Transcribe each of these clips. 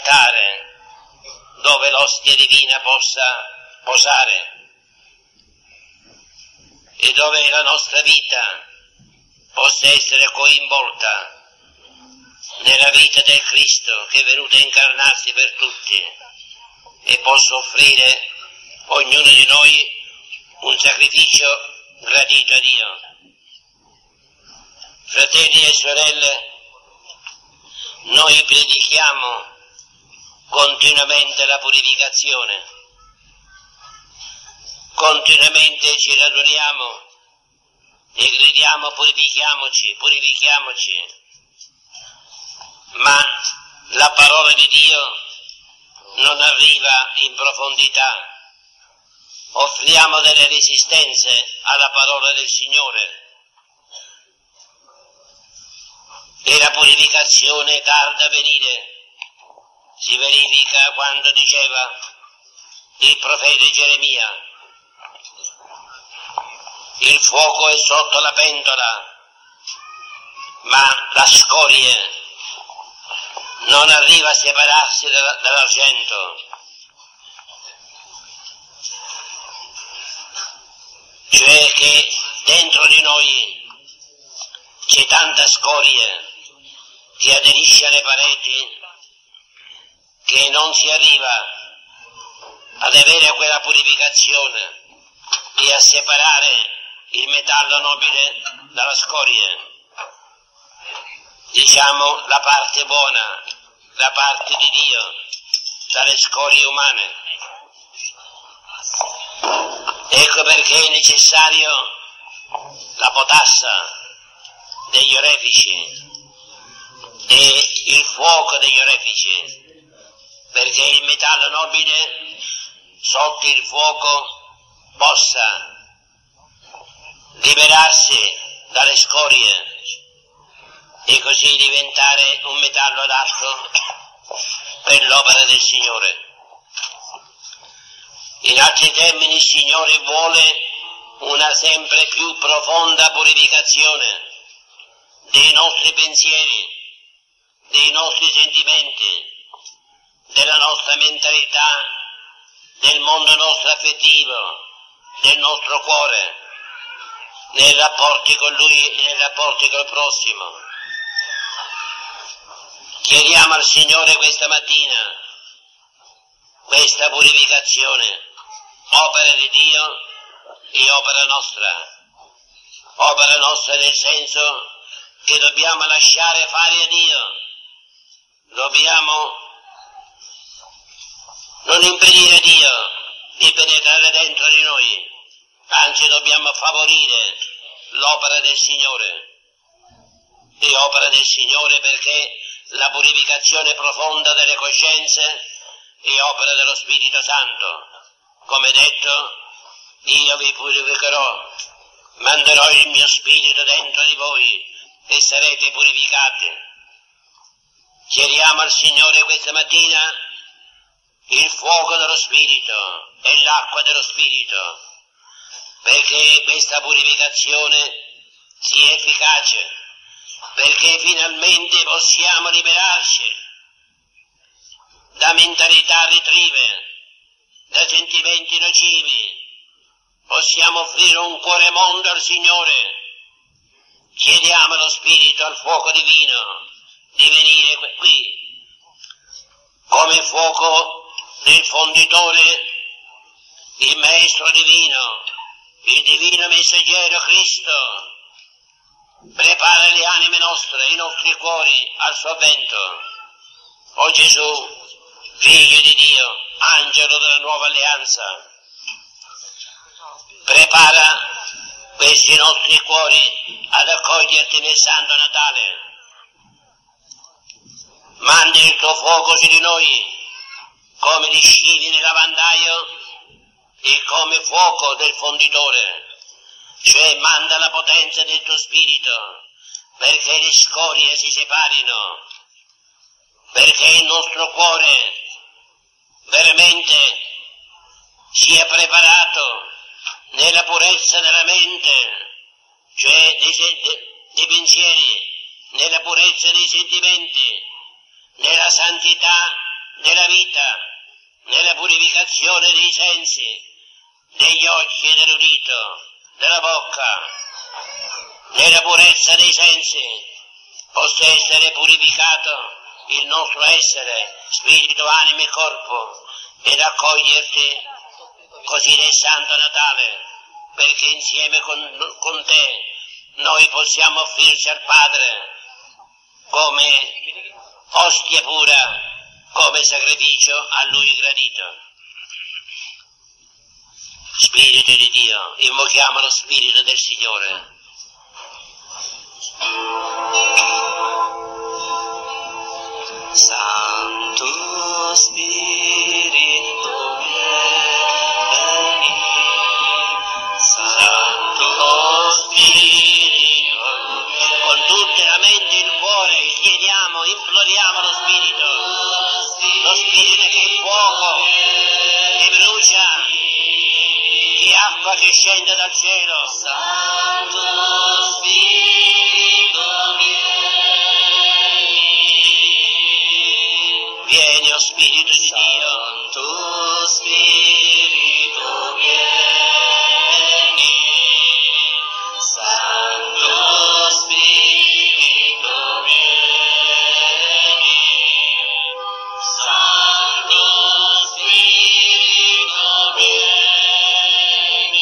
altare dove l'ostia divina possa posare e dove la nostra vita possa essere coinvolta nella vita del Cristo che è venuto a incarnarsi per tutti e possa offrire ognuno di noi un sacrificio gradito a Dio. Fratelli e sorelle, noi predichiamo continuamente la purificazione, continuamente ci raduniamo e gridiamo purifichiamoci, purifichiamoci, ma la parola di Dio non arriva in profondità. Offriamo delle resistenze alla parola del Signore e la purificazione tarda a venire. Si verifica quando diceva il profeta Geremia: il fuoco è sotto la pentola, ma la scoria non arriva a separarsi dall'argento. Cioè che dentro di noi c'è tanta scoria che aderisce alle pareti, che non si arriva ad avere quella purificazione e a separare il metallo nobile dalla scoria. Diciamo la parte buona, la parte di Dio, dalle scorie umane. Ecco perché è necessario la potassa degli orefici e il fuoco degli orefici, perché il metallo nobile sotto il fuoco possa liberarsi dalle scorie e così diventare un metallo adatto per l'opera del Signore. In altri termini, il Signore vuole una sempre più profonda purificazione dei nostri pensieri, dei nostri sentimenti, della nostra mentalità, del mondo nostro affettivo, del nostro cuore, nei rapporti con Lui e nei rapporti col prossimo. Chiediamo al Signore questa mattina questa purificazione, opera di Dio e opera nostra nel senso che dobbiamo lasciare fare a Dio, dobbiamo non impedire a Dio di penetrare dentro di noi, anzi dobbiamo favorire l'opera del Signore. E opera del Signore perché la purificazione profonda delle coscienze è opera dello Spirito Santo. Come detto, io vi purificherò, manderò il mio Spirito dentro di voi e sarete purificati. Chiediamo al Signore questa mattina il fuoco dello Spirito e l'acqua dello Spirito, perché questa purificazione sia efficace, perché finalmente possiamo liberarci da mentalità ritrive, da sentimenti nocivi, possiamo offrire un cuore mondo al Signore. Chiediamo allo Spirito, al fuoco divino, di venire qui, come fuoco del fonditore, il Maestro divino, il divino messaggero Cristo, prepara le anime nostre, i nostri cuori al suo avvento. O Gesù, Figlio di Dio, Angelo della nuova alleanza, prepara questi nostri cuori ad accoglierti nel Santo Natale. Mandi il tuo fuoco su di noi, come gli scivi nel lavandaio e come fuoco del fonditore, cioè manda la potenza del tuo Spirito perché le scorie si separino, perché il nostro cuore veramente sia preparato nella purezza della mente, cioè dei pensieri, nella purezza dei sentimenti, nella santità della vita, nella purificazione dei sensi, degli occhi e dell'udito, della bocca, nella purezza dei sensi, possa essere purificato il nostro essere, spirito, anima e corpo, ed accoglierti così nel Santo Natale, perché insieme con te noi possiamo offrirci al Padre come ostia pura, come sacrificio a Lui gradito. Spirito di Dio, invochiamo lo Spirito del Signore. Santo Spirito vieni, Santo Spirito vieni. Con tutta la mente e il cuore chiediamo, imploriamo lo Spirito che è fuoco, che brucia, che acqua che scende dal cielo. Santo Spirito Vieni, o Spirito di Dio. Santo Spirito vieni, Santo Spirito vieni, Santo Spirito vieni,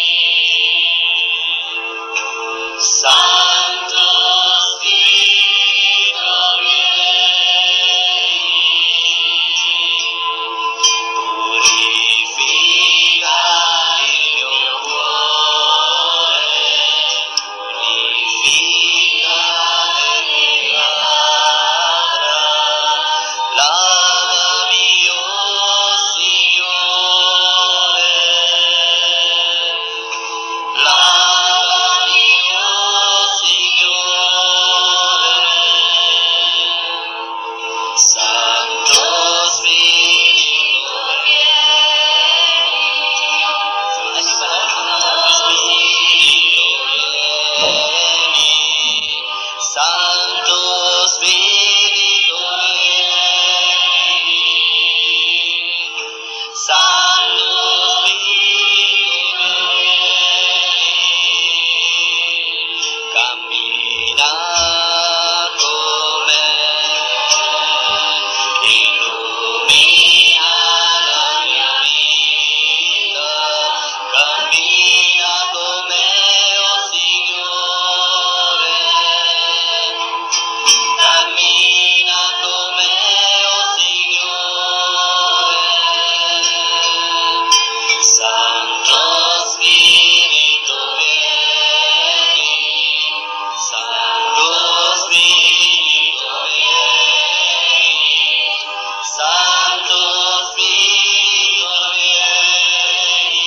Santo Spirito purifica il mio cuore, purifica le mie labbra, lavami, oh Signore, lavami, oh Signore, Santo Spirito Santo Spirito vieni, Santo Spirito vieni, cammina con me, illumina la mia vita, cammina con me, oh Signore, cammina con me, oh Signore, Santo Spirito vieni, Santo Spirito vieni, Santo Spirito vieni,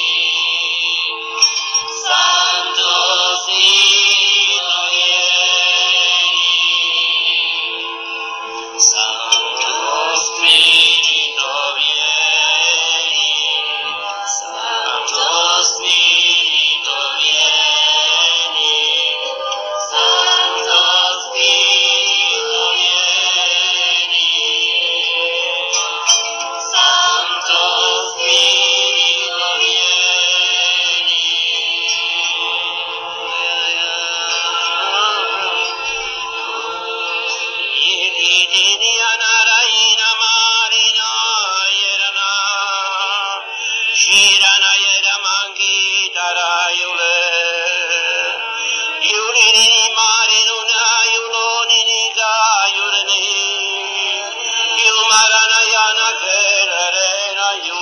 Santo Spirito vieni, Santo Spirito vieni, Santo Spirito vieni, Santo Spirito vieni, Santo Spirito Yedidini anarayina marina yerana, shirana yeramangi tarayule, yulini marinuna yulonini gayulini, yumarana yana kererena yu.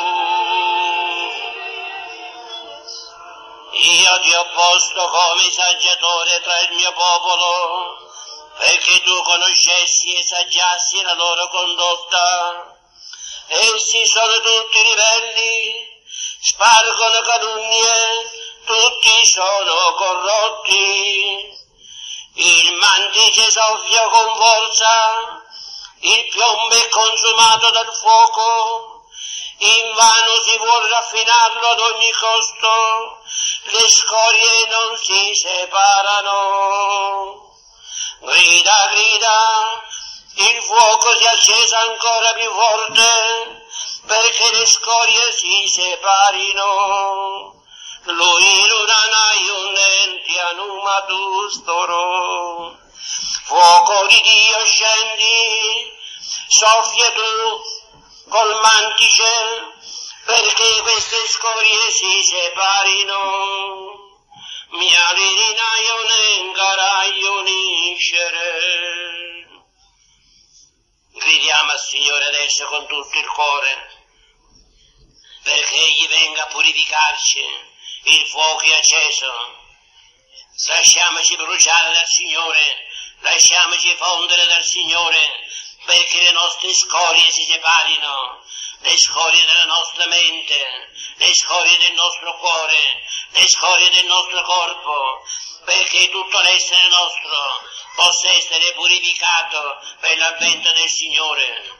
Io ti ho posto come saggiatore tra il mio popolo, perché tu conoscessi e saggiassi la loro condotta. Essi sono tutti ribelli, spargono calunnie, tutti sono corrotti. Il mantice soffia con forza, il piombo è consumato dal fuoco, invano si vuole raffinarlo ad ogni costo, le scorie non si separano. Grida, grida, il fuoco si è acceso ancora più forte, perché le scorie si separino. Lui l'uranai un enti anumatustoro. Fuoco di Dio scendi, soffia tu col mantice, perché queste scorie si separino. Mia virinaio n'engarai uniscere. Gridiamo al Signore adesso con tutto il cuore, perché Egli venga a purificarci. Il fuoco è acceso. Lasciamoci bruciare dal Signore, lasciamoci fondere dal Signore, perché le nostre scorie si separino, le scorie della nostra mente, le scorie del nostro cuore, le scorie del nostro corpo, perché tutto l'essere nostro possa essere purificato per l'avvento del Signore.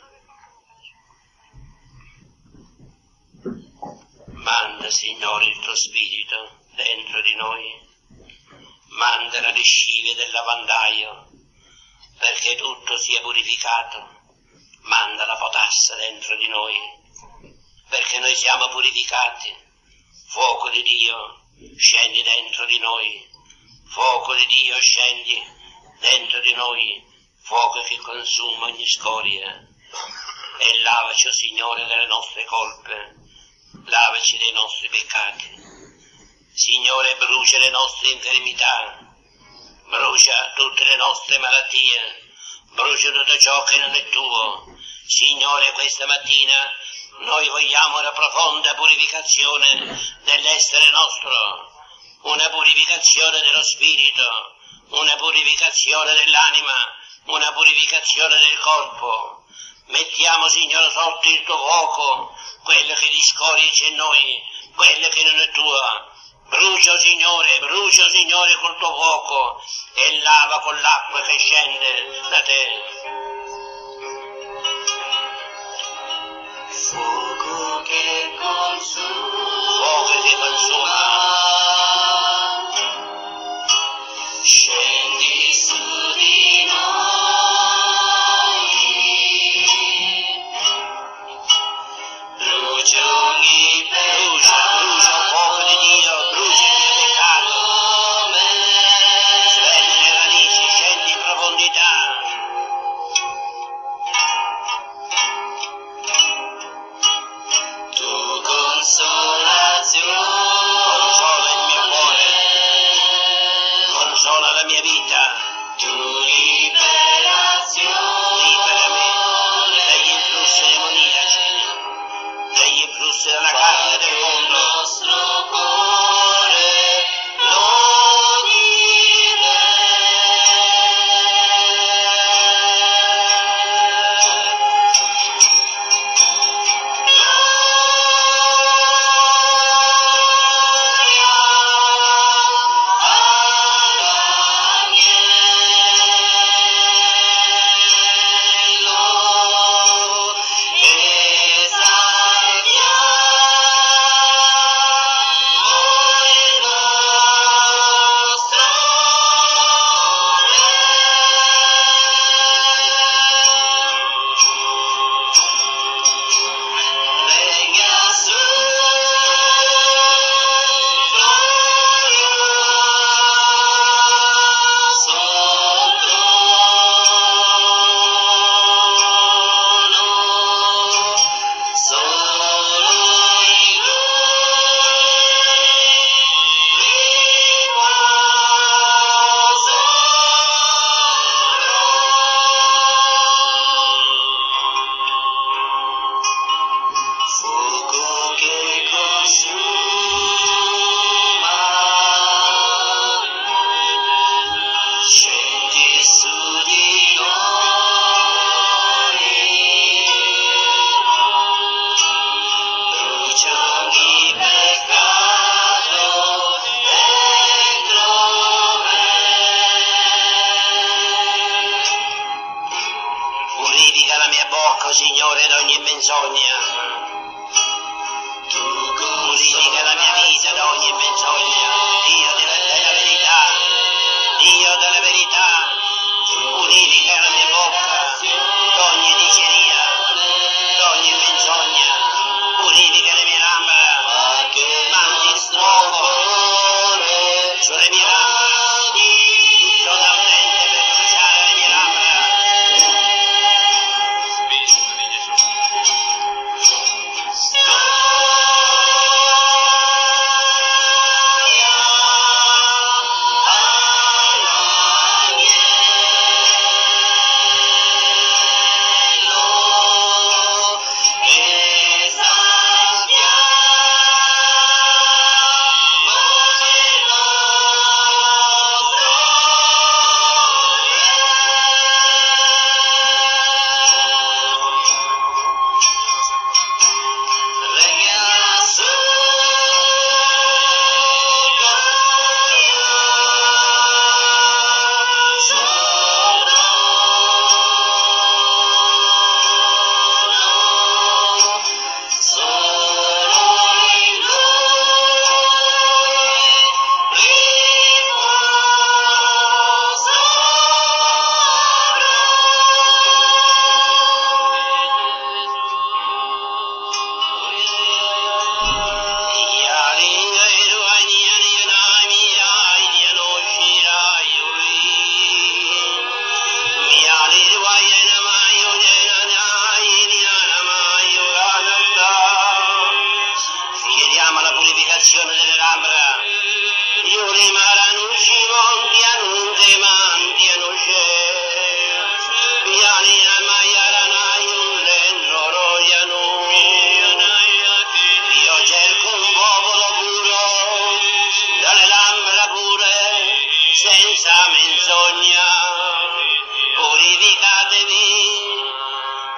Manda, Signore, il tuo Spirito dentro di noi, manda la lescivia del lavandaio, perché tutto sia purificato, manda la potassa dentro di noi, perché noi siamo purificati. Fuoco di Dio, scendi dentro di noi, fuoco di Dio, scendi dentro di noi, fuoco che consuma ogni scoria, e lavaci, o Signore, delle nostre colpe, lavaci dei nostri peccati. Signore, brucia le nostre infermità, brucia tutte le nostre malattie, brucia tutto ciò che non è tuo. Signore, questa mattina noi vogliamo una profonda purificazione dell'essere nostro, una purificazione dello spirito, una purificazione dell'anima, una purificazione del corpo. Mettiamo, Signore, sotto il tuo fuoco quello che di scorie c'è in noi, quello che non è tua. Brucia, Signore, col tuo fuoco e lava con l'acqua che scende da te. Fuoco che consuma, Fuoco che consuma, scendi su di noi, brucia ogni peccato, brucia, fuoco di Dio, brucia il mio peccato, sveglia le radici, scendi in profondità. tu consolazione, Consola il mio cuore, consola la mia vita, tu liberazione, liberami dagli influssi demoniaci, dagli influssi della carne del il mondo. nostro cuore lo Signore, da ogni menzogna. Purifica la mia vita da ogni menzogna. Dio della verità. Dio della verità. Purifica la mia bocca.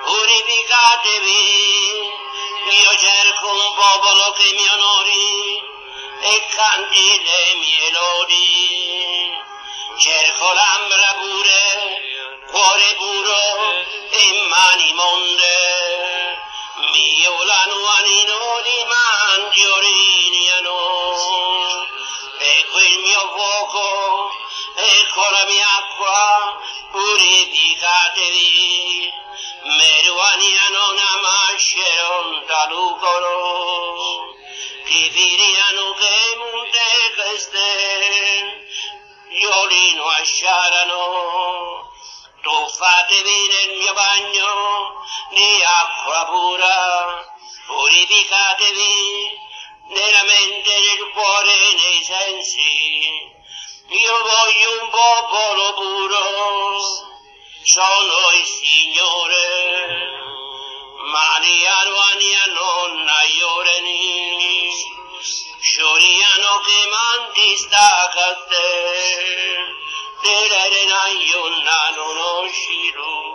purificatevi. Io cerco un popolo che mi onori e canti le mie lodi. Cerco labbra pure, cuore puro e mani monde. Miolano anino di manti oriniano. Ecco il mio fuoco, ecco la mia acqua, purificatevi. Meruaniano namasceron talucoro. Kifiriano che munte queste, violino asciarano. Tuffatevi nel mio bagno di acqua pura, purificatevi nella mente, nel cuore, nei sensi. Io voglio un popolo puro, sono il Signore. Mariano aniano naioreni, scioriano che mandi stacate, delle naio non uscirò.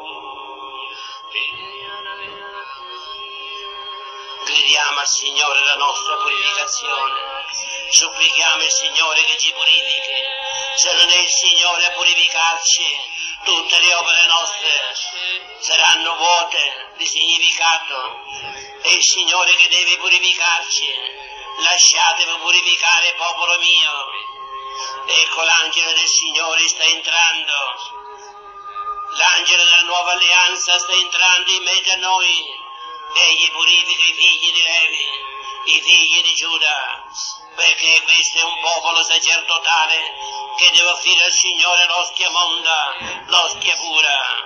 Gridiamo al Signore la nostra purificazione, supplichiamo il Signore che ci purifichi. Se non è il Signore a purificarci, tutte le opere nostre saranno vuote di significato. È il Signore che deve purificarci. Lasciatevi purificare, popolo mio. Ecco l'angelo del Signore sta entrando. L'angelo della nuova alleanza sta entrando in mezzo a noi. Egli purifica i figli di Levi, i figli di Giuda, perché questo è un popolo sacerdotale che deve offrire al Signore l'ostia monda, l'ostia pura.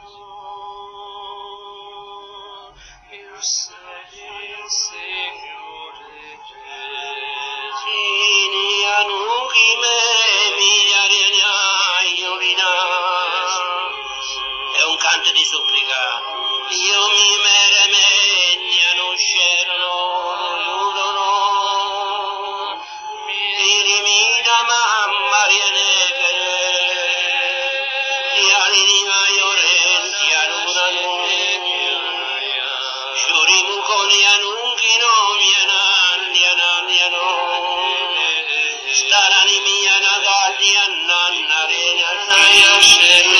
È un canto di supplica. Io mi meremegna non scerano, mi limita mamma rienegere, ti alinima iorenti anunano, shurimu coni anunchino miananniano, starani mianagalli annannarena,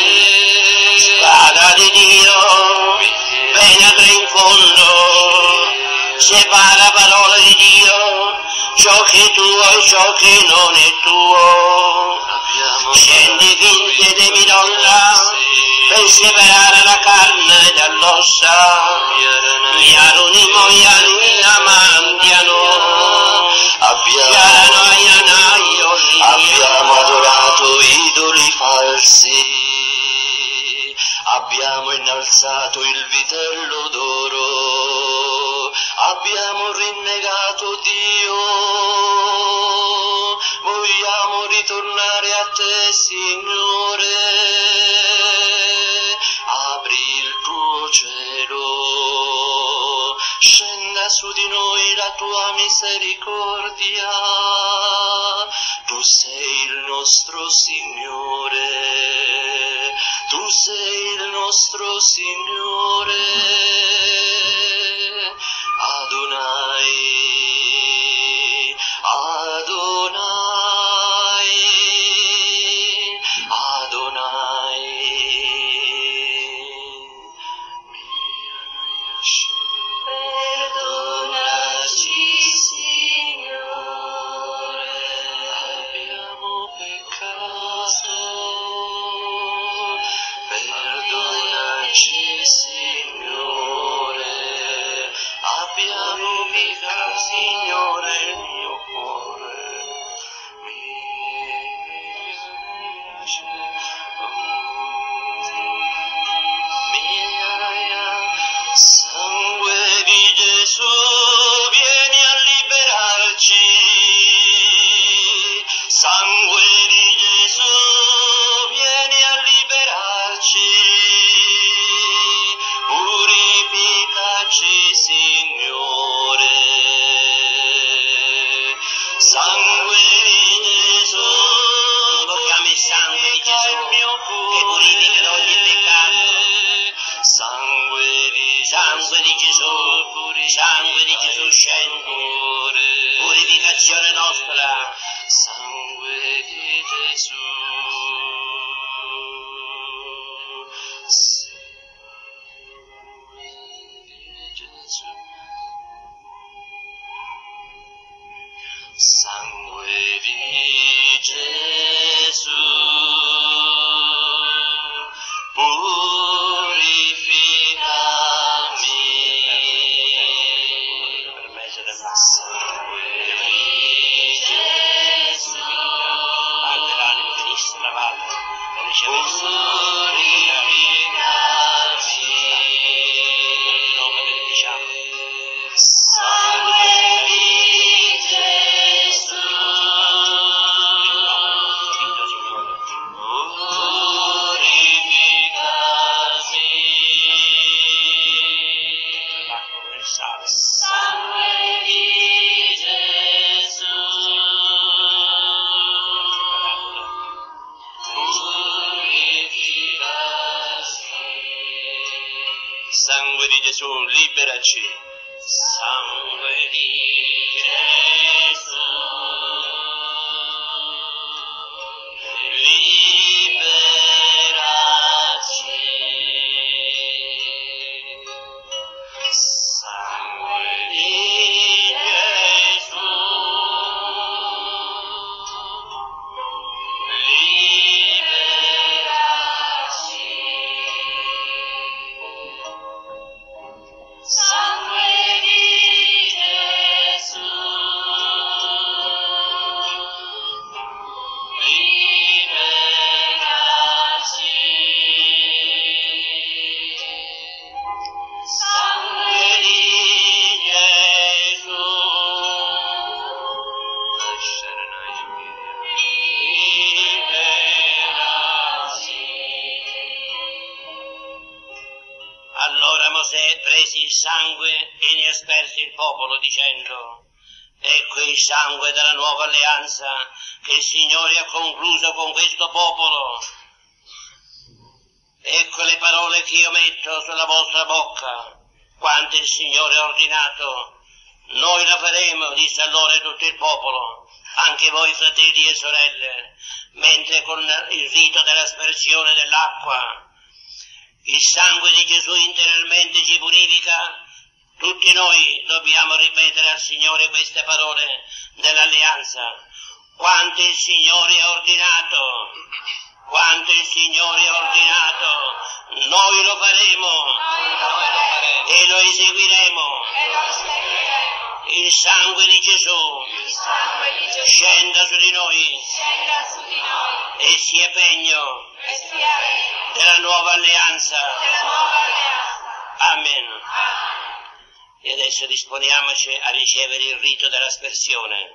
spada di Dio, penetra in fondo, separa parola di Dio, ciò che è tuo e ciò che non è tuo. Scendi finte de midolla, per separare la carne dall'ossa, miaruni moiani amandiano, abbiamo adorato idoli falsi. Abbiamo innalzato il vitello d'oro, abbiamo rinnegato Dio, vogliamo ritornare a te, Signore. Apri il tuo cielo, scenda su di noi la tua misericordia, tu sei il nostro Signore. Tu sei il nostro Signore, Adonai, Adonai, Adonai. Perdonaci, Signore, abbiamo peccato. Perdonaci, Signore. sangue di Gesù scendi, purificazione nostra, sangue di Gesù. Sangue di Gesù, purificami. Sangue di Gesù, anche l'anima venisse lavata e ricevesse nel nome del diciamo. Sangue di Gesù, sangue di Gesù, purificaci. Sangue di Gesù, liberaci. Sangue di Gesù, liberaci. Sangue di Gesù, liberaci. Sangue di Gesù, liberaci. Sangue di Gesù, liberaci. Allora Mosè prese il sangue e ne asperse il popolo, dicendo: ecco il sangue della nuova alleanza che il Signore ha concluso con questo popolo. Ecco le parole che io metto sulla vostra bocca, quanto il Signore ha ordinato. Noi la faremo, disse allora tutto il popolo, anche voi fratelli e sorelle, mentre con il rito dell'aspersione dell'acqua il sangue di Gesù interiormente ci purifica, tutti noi dobbiamo ripetere al Signore queste parole dell'alleanza. Quanto il Signore ha ordinato, quanto il Signore ha ordinato, noi lo faremo e lo eseguiremo. Il sangue di Gesù scenda su di noi e sia pegno della nuova alleanza. Amen. E adesso disponiamoci a ricevere il rito dell'aspersione.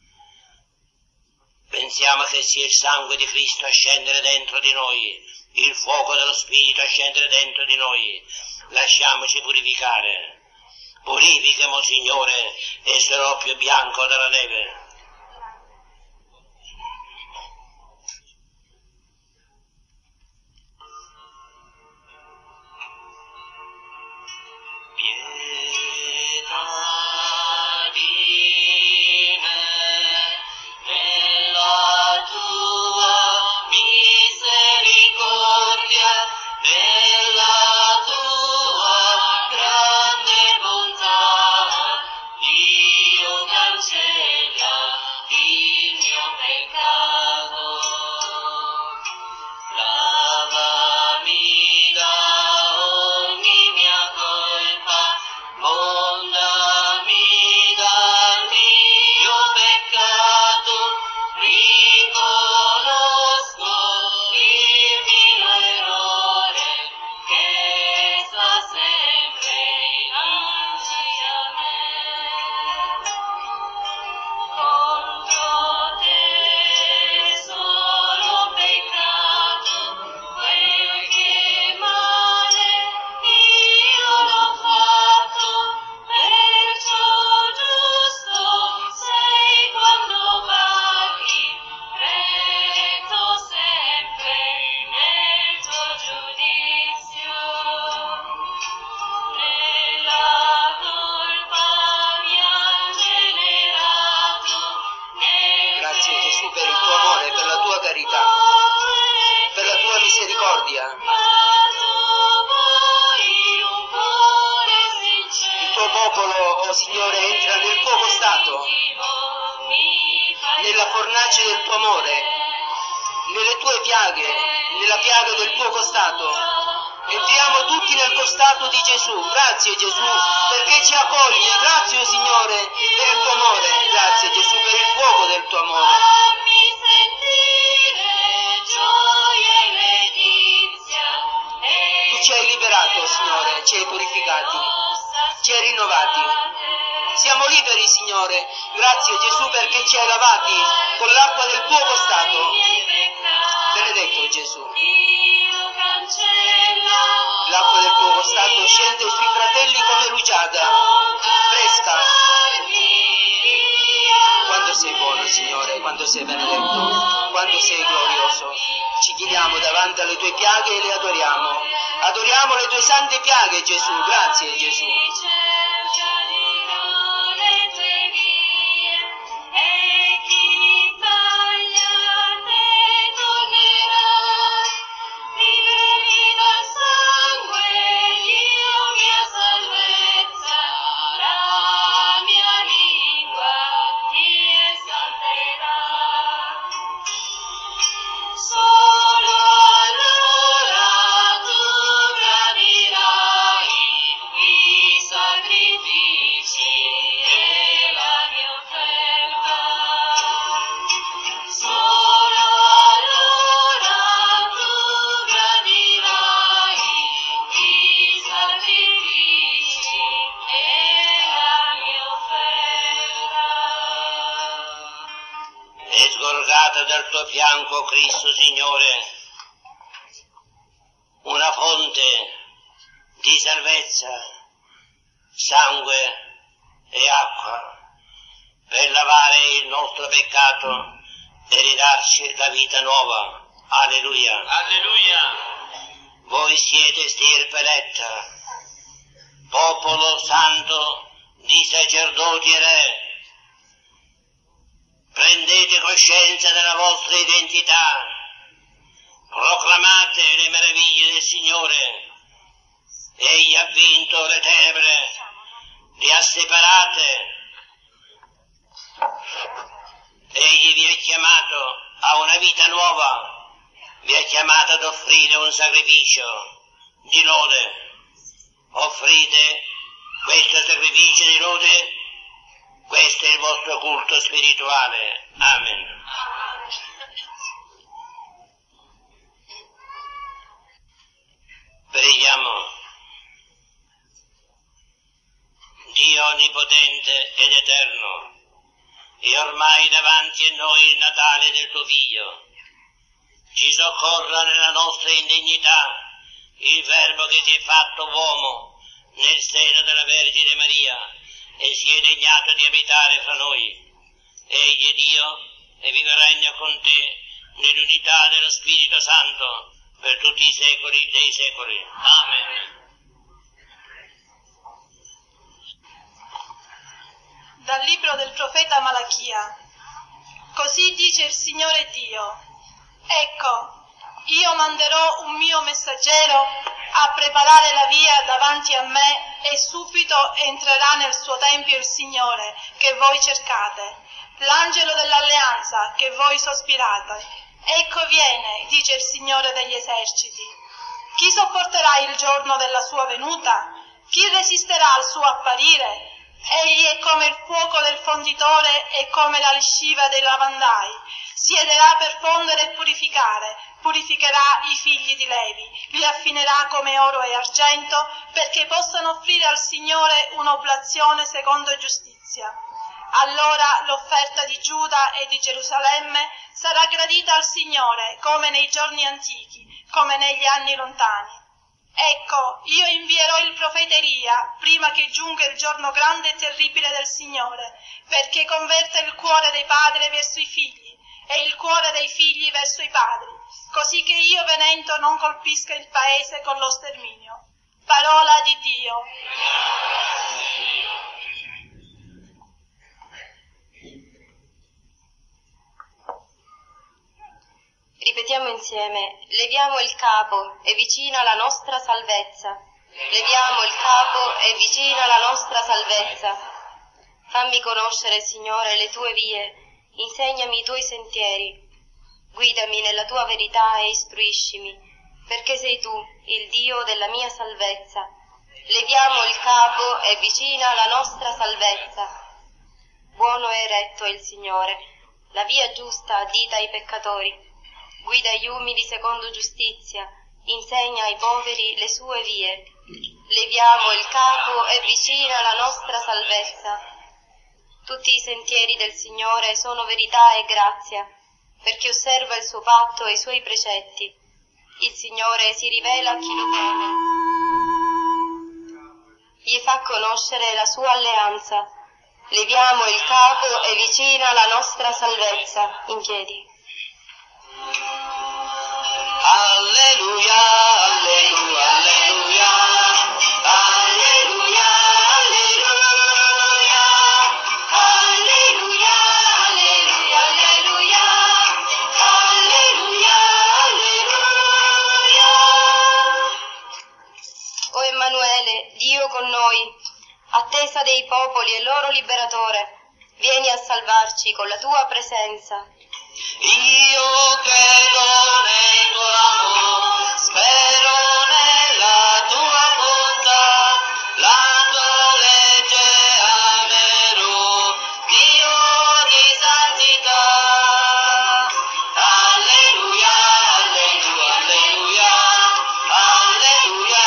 Pensiamo che sia il sangue di Cristo a scendere dentro di noi, il fuoco dello Spirito a scendere dentro di noi. Lasciamoci purificare. Purificamo, Signore, e sarò più bianco della neve. Pietà di me, nella tua misericordia, nella tua grande bontà, Dio cancella Signore, entra nel tuo costato, nella fornace del tuo amore, nelle tue piaghe, nella piaga del tuo costato. Entriamo tutti nel costato di Gesù. Grazie Gesù perché ci accogli. Grazie Signore per il tuo amore. Grazie Gesù per il fuoco del tuo amore. Tu ci hai liberato, Signore, ci hai purificati, ci hai rinnovati. Siamo liberi, Signore. Grazie Gesù perché ci hai lavati con l'acqua del tuo costato. Benedetto Gesù. L'acqua del tuo costato scende sui fratelli come rugiada, fresca. Quando sei buono, Signore, quando sei benedetto, quando sei glorioso, ci chiniamo davanti alle tue piaghe e le adoriamo. Adoriamo le tue sante piaghe, Gesù. Grazie, Gesù. Dal tuo fianco, Cristo Signore, una fonte di salvezza, sangue e acqua, per lavare il nostro peccato e ridarci la vita nuova. Alleluia. Alleluia. Voi siete stirpe eletta, popolo santo di sacerdoti e re. Prendete coscienza della vostra identità, proclamate le meraviglie del Signore. Egli ha vinto le tenebre, le ha separate. Egli vi ha chiamato a una vita nuova, vi ha chiamato ad offrire un sacrificio di lode. Offrite questo sacrificio di lode. Questo è il vostro culto spirituale. Amen. Preghiamo. Dio onnipotente ed eterno, e ormai davanti a noi il Natale del tuo Figlio. Ci soccorra nella nostra indegnità il Verbo che si è fatto uomo nel seno della Vergine Maria, e si è degnato di abitare fra noi. Egli è Dio e vive e regna con te nell'unità dello Spirito Santo per tutti i secoli dei secoli. Amen. Dal libro del profeta Malachia. Così dice il Signore Dio: ecco, io manderò un mio messaggero a preparare la via davanti a me, e subito entrerà nel suo tempio il Signore che voi cercate, l'angelo dell'alleanza che voi sospirate. Ecco viene, dice il Signore degli eserciti. Chi sopporterà il giorno della sua venuta? Chi resisterà al suo apparire? Egli è come il fuoco del fonditore e come la lisciva dei lavandai. Siederà per fondere e purificare, purificherà i figli di Levi, li affinerà come oro e argento, perché possano offrire al Signore un'oblazione secondo giustizia. Allora l'offerta di Giuda e di Gerusalemme sarà gradita al Signore, come nei giorni antichi, come negli anni lontani. Ecco, io invierò il profeta Elia, prima che giunga il giorno grande e terribile del Signore, perché converta il cuore dei padri verso i figli, e il cuore dei figli verso i padri, così che io venendo non colpisca il paese con lo sterminio. Parola di Dio. Ripetiamo insieme: leviamo il capo, è vicina la nostra salvezza. Leviamo il capo, è vicina la nostra salvezza. Fammi conoscere, Signore, le tue vie, insegnami i tuoi sentieri. Guidami nella tua verità e istruiscimi, perché sei tu, il Dio della mia salvezza. Leviamo il capo, è vicina la nostra salvezza. Buono e retto è il Signore, la via giusta addita ai peccatori. Guida gli umili secondo giustizia, insegna ai poveri le sue vie. Leviamo il capo, è vicina la nostra salvezza. Tutti i sentieri del Signore sono verità e grazia, per chi osserva il suo patto e i suoi precetti. Il Signore si rivela a chi lo teme. Gli fa conoscere la sua alleanza. Leviamo il capo, è vicina la nostra salvezza. In piedi. Alleluia, alleluia, alleluia, alleluia, alleluia, alleluia, alleluia, alleluia, alleluia. O Emanuele, Dio con noi, attesa dei popoli e loro liberatore, vieni a salvarci con la tua presenza. Io credo nel tuo amore, spero nella tua bontà, la tua legge amerò, Dio di santità. Alleluia, alleluia, alleluia, alleluia,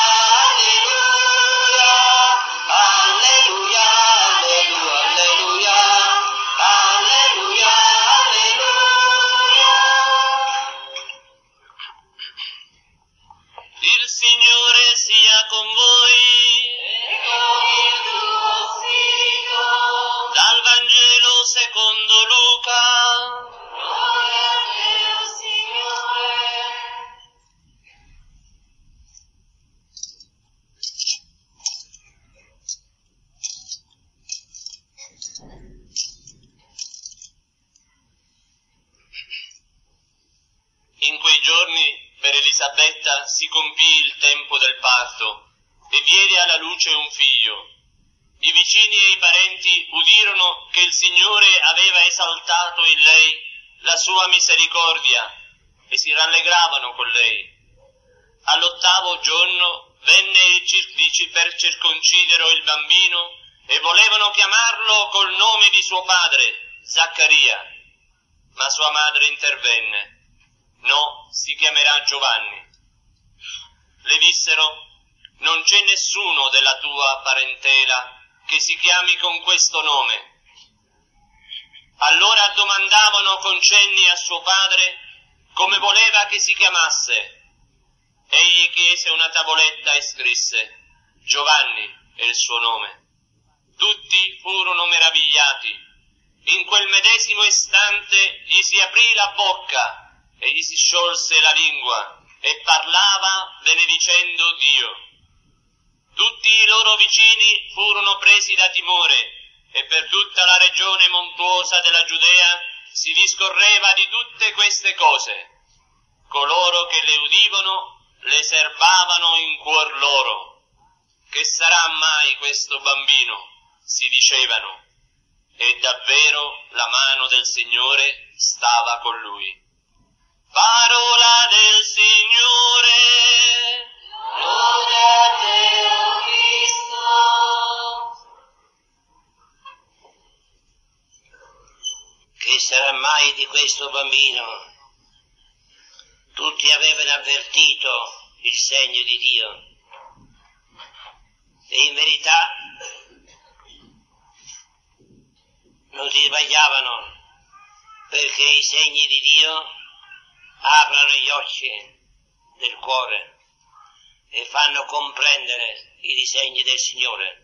alleluia, alleluia, alleluia, alleluia, alleluia, alleluia. Il Signore sia con voi. E con il tuo spirito. Dal Vangelo secondo Luca. Gloria a te, o Signore. In quei giorni per Elisabetta si compì il tempo del parto e diede alla luce un figlio. I vicini e i parenti udirono che il Signore aveva esaltato in lei la sua misericordia e si rallegravano con lei. All'8° giorno venne per circoncidere il bambino e volevano chiamarlo col nome di suo padre, Zaccaria, ma sua madre intervenne. No, si chiamerà Giovanni. Le dissero: non c'è nessuno della tua parentela che si chiami con questo nome. Allora domandavano con cenni a suo padre come voleva che si chiamasse. Egli chiese una tavoletta e scrisse: Giovanni è il suo nome. Tutti furono meravigliati. In quel medesimo istante gli si aprì la bocca e gli si sciolse la lingua e parlava benedicendo Dio. Tutti i loro vicini furono presi da timore e per tutta la regione montuosa della Giudea si discorreva di tutte queste cose. Coloro che le udivano le serbavano in cuor loro. Che sarà mai questo bambino? Si dicevano. E davvero la mano del Signore stava con lui. Parola del Signore. Lode a te, o Cristo. Che sarà mai di questo bambino? Tutti avevano avvertito il segno di Dio. E in verità non si sbagliavano, perché i segni di Dio aprono gli occhi del cuore e fanno comprendere i disegni del Signore.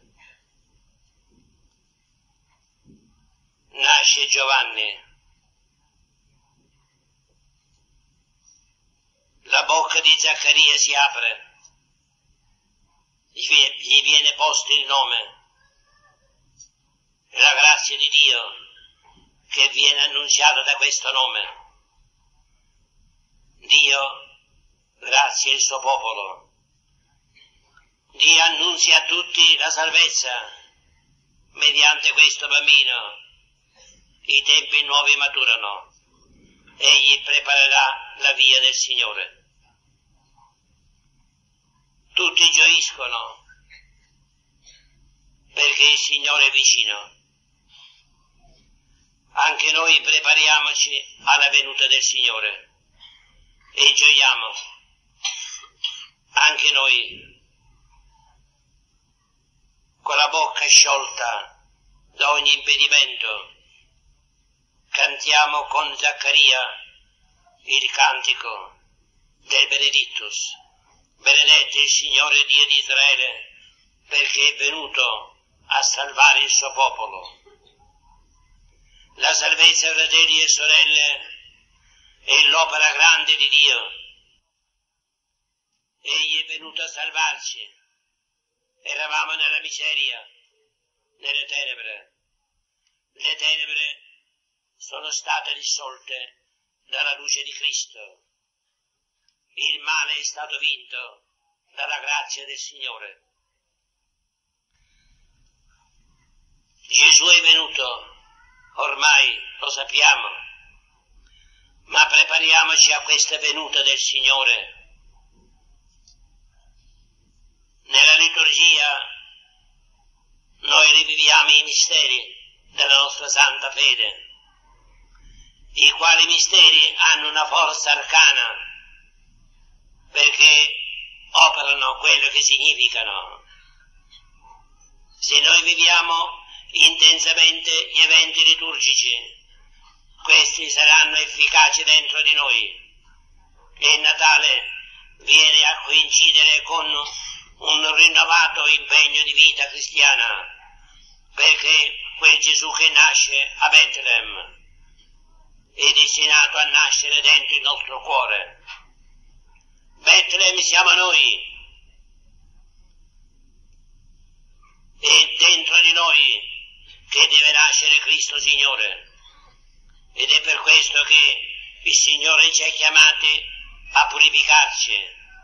Nasce Giovanni. La bocca di Zaccaria si apre, gli viene posto il nome. La grazia di Dio che viene annunziata da questo nome. Dio grazia il suo popolo. Dio annunzia a tutti la salvezza, mediante questo bambino i tempi nuovi maturano. Egli preparerà la via del Signore. Tutti gioiscono perché il Signore è vicino. Anche noi prepariamoci alla venuta del Signore e gioiamo. Anche noi, con la bocca sciolta da ogni impedimento, cantiamo con Zaccaria il cantico del Benedictus. Benedetto il Signore Dio di Israele, perché è venuto a salvare il suo popolo. La salvezza, fratelli e sorelle, è l'opera grande di Dio. Egli è venuto a salvarci. Eravamo nella miseria, nelle tenebre. Le tenebre sono state dissolte dalla luce di Cristo. Il male è stato vinto dalla grazia del Signore. Gesù è venuto, ormai lo sappiamo, ma prepariamoci a questa venuta del Signore. Nella liturgia noi riviviamo i misteri della nostra santa fede, i quali misteri hanno una forza arcana, perché operano quello che significano. Se noi viviamo intensamente gli eventi liturgici, questi saranno efficaci dentro di noi, e il Natale viene a coincidere con un rinnovato impegno di vita cristiana, perché quel Gesù che nasce a Betlem è destinato a nascere dentro il nostro cuore. Betlem siamo noi, e dentro di noi che deve nascere Cristo Signore, ed è per questo che il Signore ci ha chiamati a purificarci,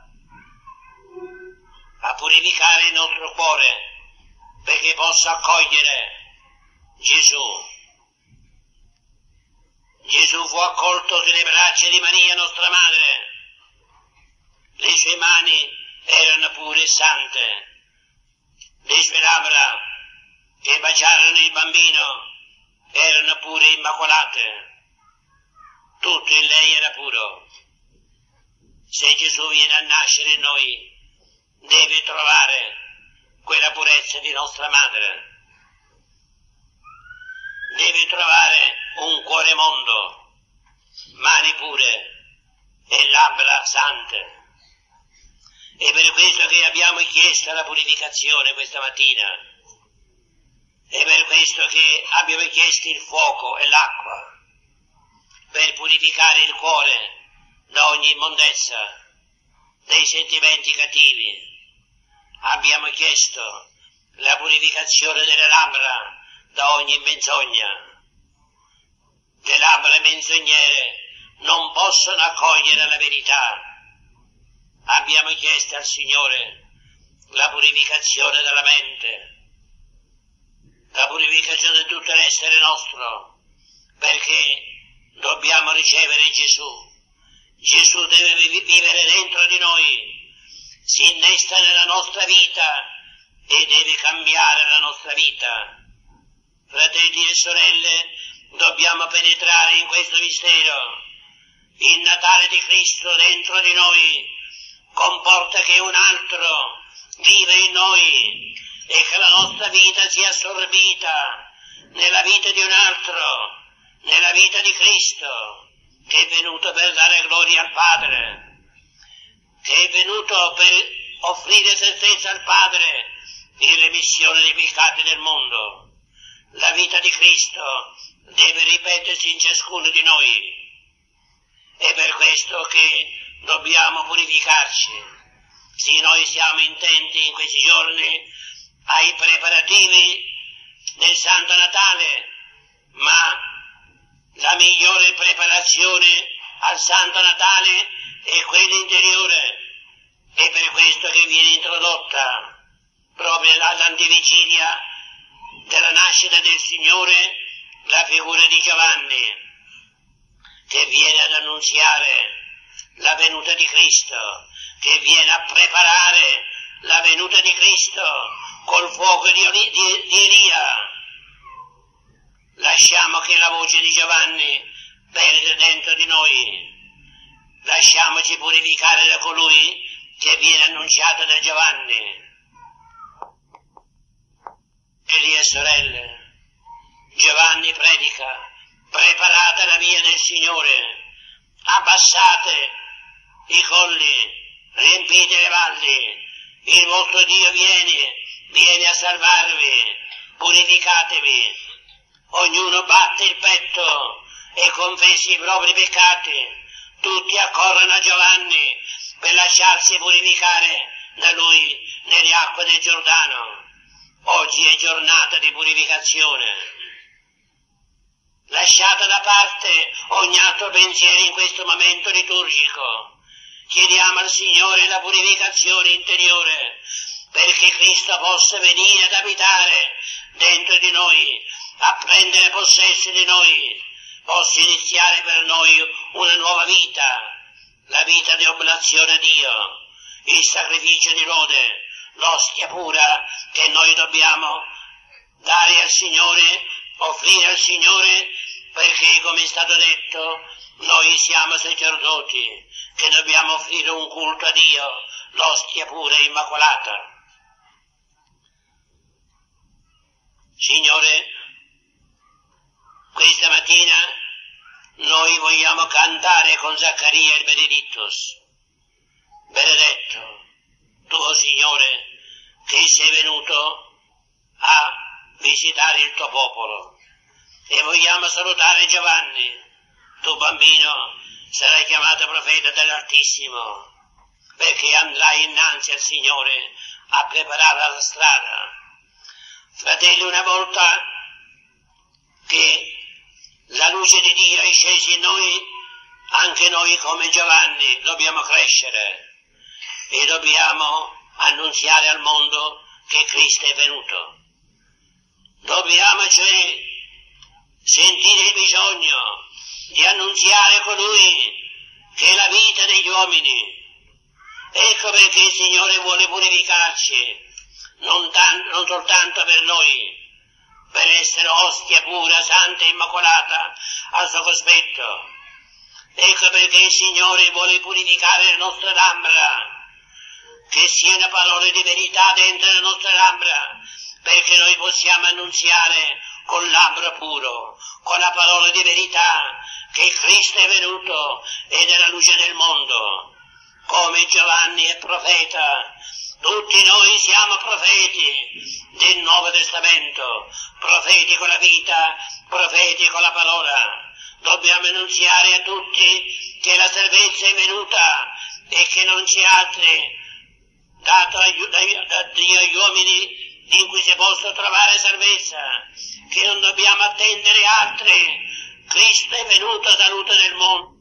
a purificare il nostro cuore, perché possa accogliere Gesù. Gesù fu accolto sulle braccia di Maria, nostra madre. Le sue mani erano pure e sante, le sue labbra che baciarono il bambino erano pure immacolate, tutto in lei era puro. Se Gesù viene a nascere in noi, deve trovare quella purezza di nostra madre, deve trovare un cuore mondo, mani pure e labbra sante. È per questo che abbiamo chiesto la purificazione questa mattina. È per questo che abbiamo chiesto il fuoco e l'acqua, per purificare il cuore da ogni immondezza, dai sentimenti cattivi. Abbiamo chiesto la purificazione delle labbra da ogni menzogna. Le labbra menzognere non possono accogliere la verità. Abbiamo chiesto al Signore la purificazione della mente, la purificazione di tutto l'essere nostro, perché dobbiamo ricevere Gesù. Gesù deve vivere dentro di noi, si innesta nella nostra vita e deve cambiare la nostra vita. Fratelli e sorelle, dobbiamo penetrare in questo mistero. Il Natale di Cristo dentro di noi comporta che un altro vive in noi e che la nostra vita sia assorbita nella vita di un altro, nella vita di Cristo, che è venuto per dare gloria al Padre, che è venuto per offrire se stesso al Padre in remissione dei peccati del mondo. La vita di Cristo deve ripetersi in ciascuno di noi. È per questo che dobbiamo purificarci. Sì, noi siamo intenti in questi giorni ai preparativi del Santo Natale, ma la migliore preparazione al Santo Natale è quella interiore. È per questo che viene introdotta proprio all'antivigilia della nascita del Signore la figura di Giovanni, che viene ad annunziare la venuta di Cristo, che viene a preparare la venuta di Cristo col fuoco di Elia. Lasciamo che la voce di Giovanni penetra dentro di noi, lasciamoci purificare da colui che viene annunciato da Giovanni. Fratelli e sorelle, Giovanni predica: preparate la via del Signore, abbassate i colli, riempite le valli, il vostro Dio viene a salvarvi, purificatevi, ognuno batte il petto e confessi i propri peccati, tutti accorrono a Giovanni per lasciarsi purificare da lui nelle acque del Giordano. Oggi è giornata di purificazione. Lasciate da parte ogni altro pensiero in questo momento liturgico. Chiediamo al Signore la purificazione interiore, perché Cristo possa venire ad abitare dentro di noi, a prendere possesso di noi, possa iniziare per noi una nuova vita, la vita di oblazione a Dio, il sacrificio di lode, l'ostia pura che noi dobbiamo dare al Signore, offrire al Signore, perché, come è stato detto, noi siamo sacerdoti che dobbiamo offrire un culto a Dio, l'ostia pura e immacolata. Signore, questa mattina noi vogliamo cantare con Zaccaria il Benedictus. Benedetto tu, Signore, che sei venuto a visitare il tuo popolo. E vogliamo salutare Giovanni. Tu, bambino, sarai chiamato profeta dell'Altissimo, perché andrai innanzi al Signore a preparare la strada. Fratelli, una volta che la luce di Dio è scesa in noi, anche noi come Giovanni dobbiamo crescere e dobbiamo annunziare al mondo che Cristo è venuto. Dobbiamo cioè sentire il bisogno di annunziare colui che è la vita degli uomini. Ecco perché il Signore vuole purificarci, non soltanto per noi, per essere ostia pura, santa e immacolata al suo cospetto. Ecco perché il Signore vuole purificare le nostre labbra, che siano parole di verità dentro le nostre labbra, perché noi possiamo annunziare con labbro puro, con la parola di verità, che Cristo è venuto ed è la luce del mondo. Come Giovanni è profeta, tutti noi siamo profeti del Nuovo Testamento, profeti con la vita, profeti con la parola. Dobbiamo annunziare a tutti che la salvezza è venuta e che non c'è altri dato da Dio agli uomini in cui si possa trovare salvezza, che non dobbiamo attendere altri. Cristo è venuto a saluto del mondo.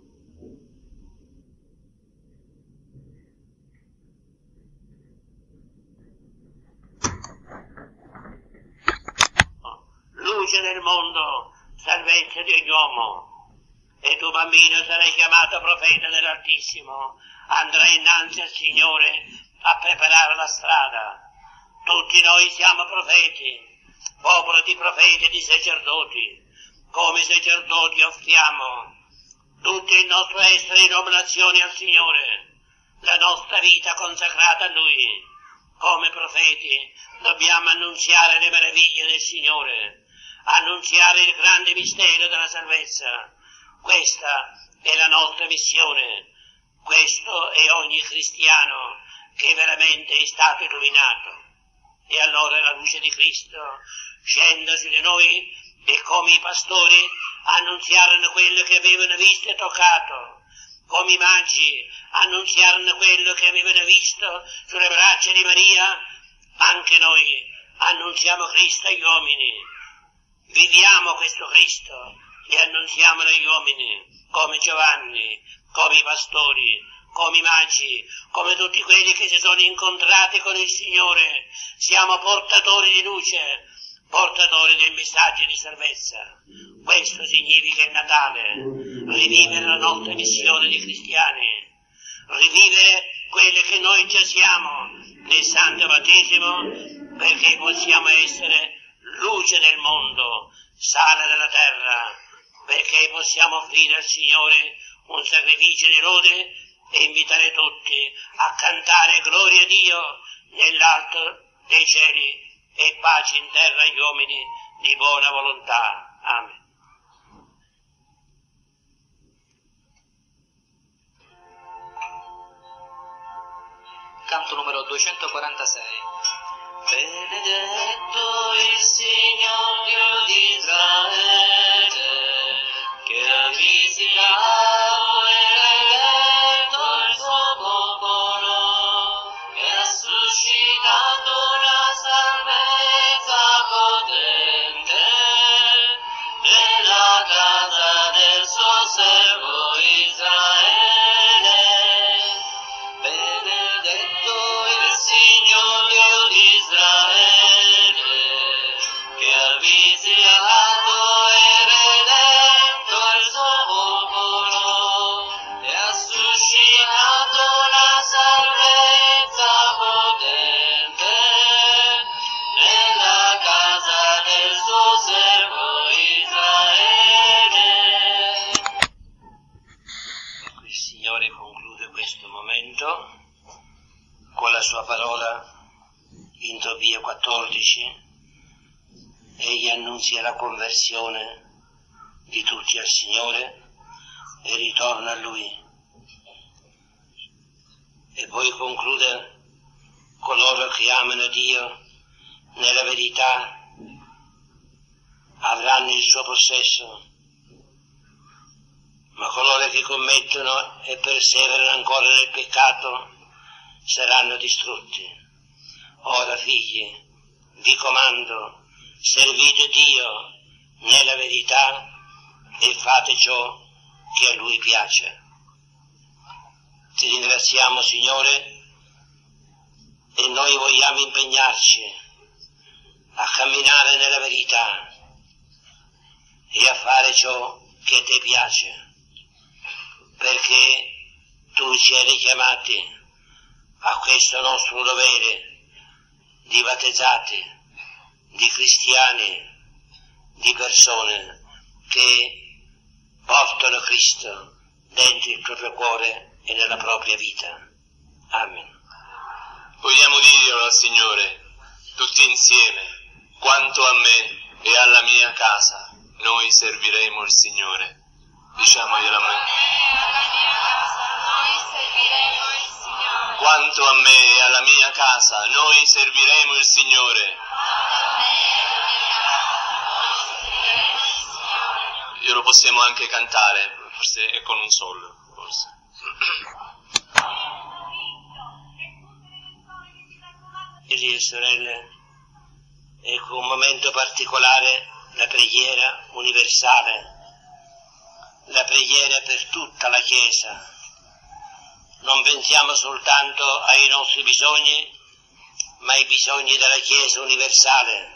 Luce del mondo, salvezza di ogni uomo. E tu, bambino, sarai chiamato profeta dell'Altissimo, andrai innanzi al Signore a preparare la strada. Tutti noi siamo profeti, popolo di profeti e di sacerdoti. Come sacerdoti offriamo tutto il nostro essere in oblazione al Signore, la nostra vita consacrata a Lui. Come profeti dobbiamo annunziare le meraviglie del Signore, annunziare il grande mistero della salvezza. Questa è la nostra missione, questo è ogni cristiano che veramente è stato illuminato. E allora la luce di Cristo scende su di noi e come i pastori annunziarono quello che avevano visto e toccato, come i magi annunziarono quello che avevano visto sulle braccia di Maria, anche noi annunziamo Cristo agli uomini. Viviamo questo Cristo e annunziamolo agli uomini, come Giovanni, come i pastori, come i magi, come tutti quelli che si sono incontrati con il Signore. Siamo portatori di luce, portatori del messaggio di salvezza. Questo significa il Natale, rivivere la nostra missione di cristiani, rivivere quelle che noi già siamo nel Santo Battesimo, perché possiamo essere luce del mondo, sale della terra, perché possiamo offrire al Signore un sacrificio di lode e invitare tutti a cantare gloria a Dio nell'alto dei cieli e pace in terra agli uomini di buona volontà. Amen. Canto numero 246. Benedetto il Signor Dio di Israele, che ha visitato e redento il suo popolo, e ha suscitato una salvezza potente nella casa del suo servo Israele. Benedetto il Signor Dio di Israele, che ha visitato e redento il suo popolo, e ha suscitato una salvezza potente nella casa del suo servo Israele. Il Signore conclude questo momento con la sua parola in Tobia 14. Egli annunzia la conversione di tutti al Signore e ritorna a Lui. E poi conclude: coloro che amano Dio nella verità avranno il suo possesso, ma coloro che commettono e perseverano ancora nel peccato saranno distrutti. Ora, figli, vi comando, servite Dio nella verità e fate ciò che a Lui piace. Ti ringraziamo, Signore, e noi vogliamo impegnarci a camminare nella verità e a fare ciò che a te piace, perché tu ci hai richiamati a questo nostro dovere di battezzati, di cristiani, di persone che portano Cristo dentro il proprio cuore e nella propria vita. Amen. Vogliamo dirlo al Signore, tutti insieme: quanto a me e alla mia casa, noi serviremo il Signore. Diciamoglielo a me. Quanto a me e alla mia casa, noi serviremo il Signore. Io lo possiamo anche cantare, forse è con un sol, forse. Fratelli e sorelle, ecco un momento particolare, la preghiera universale, la preghiera per tutta la Chiesa. Non pensiamo soltanto ai nostri bisogni, ma ai bisogni della Chiesa universale.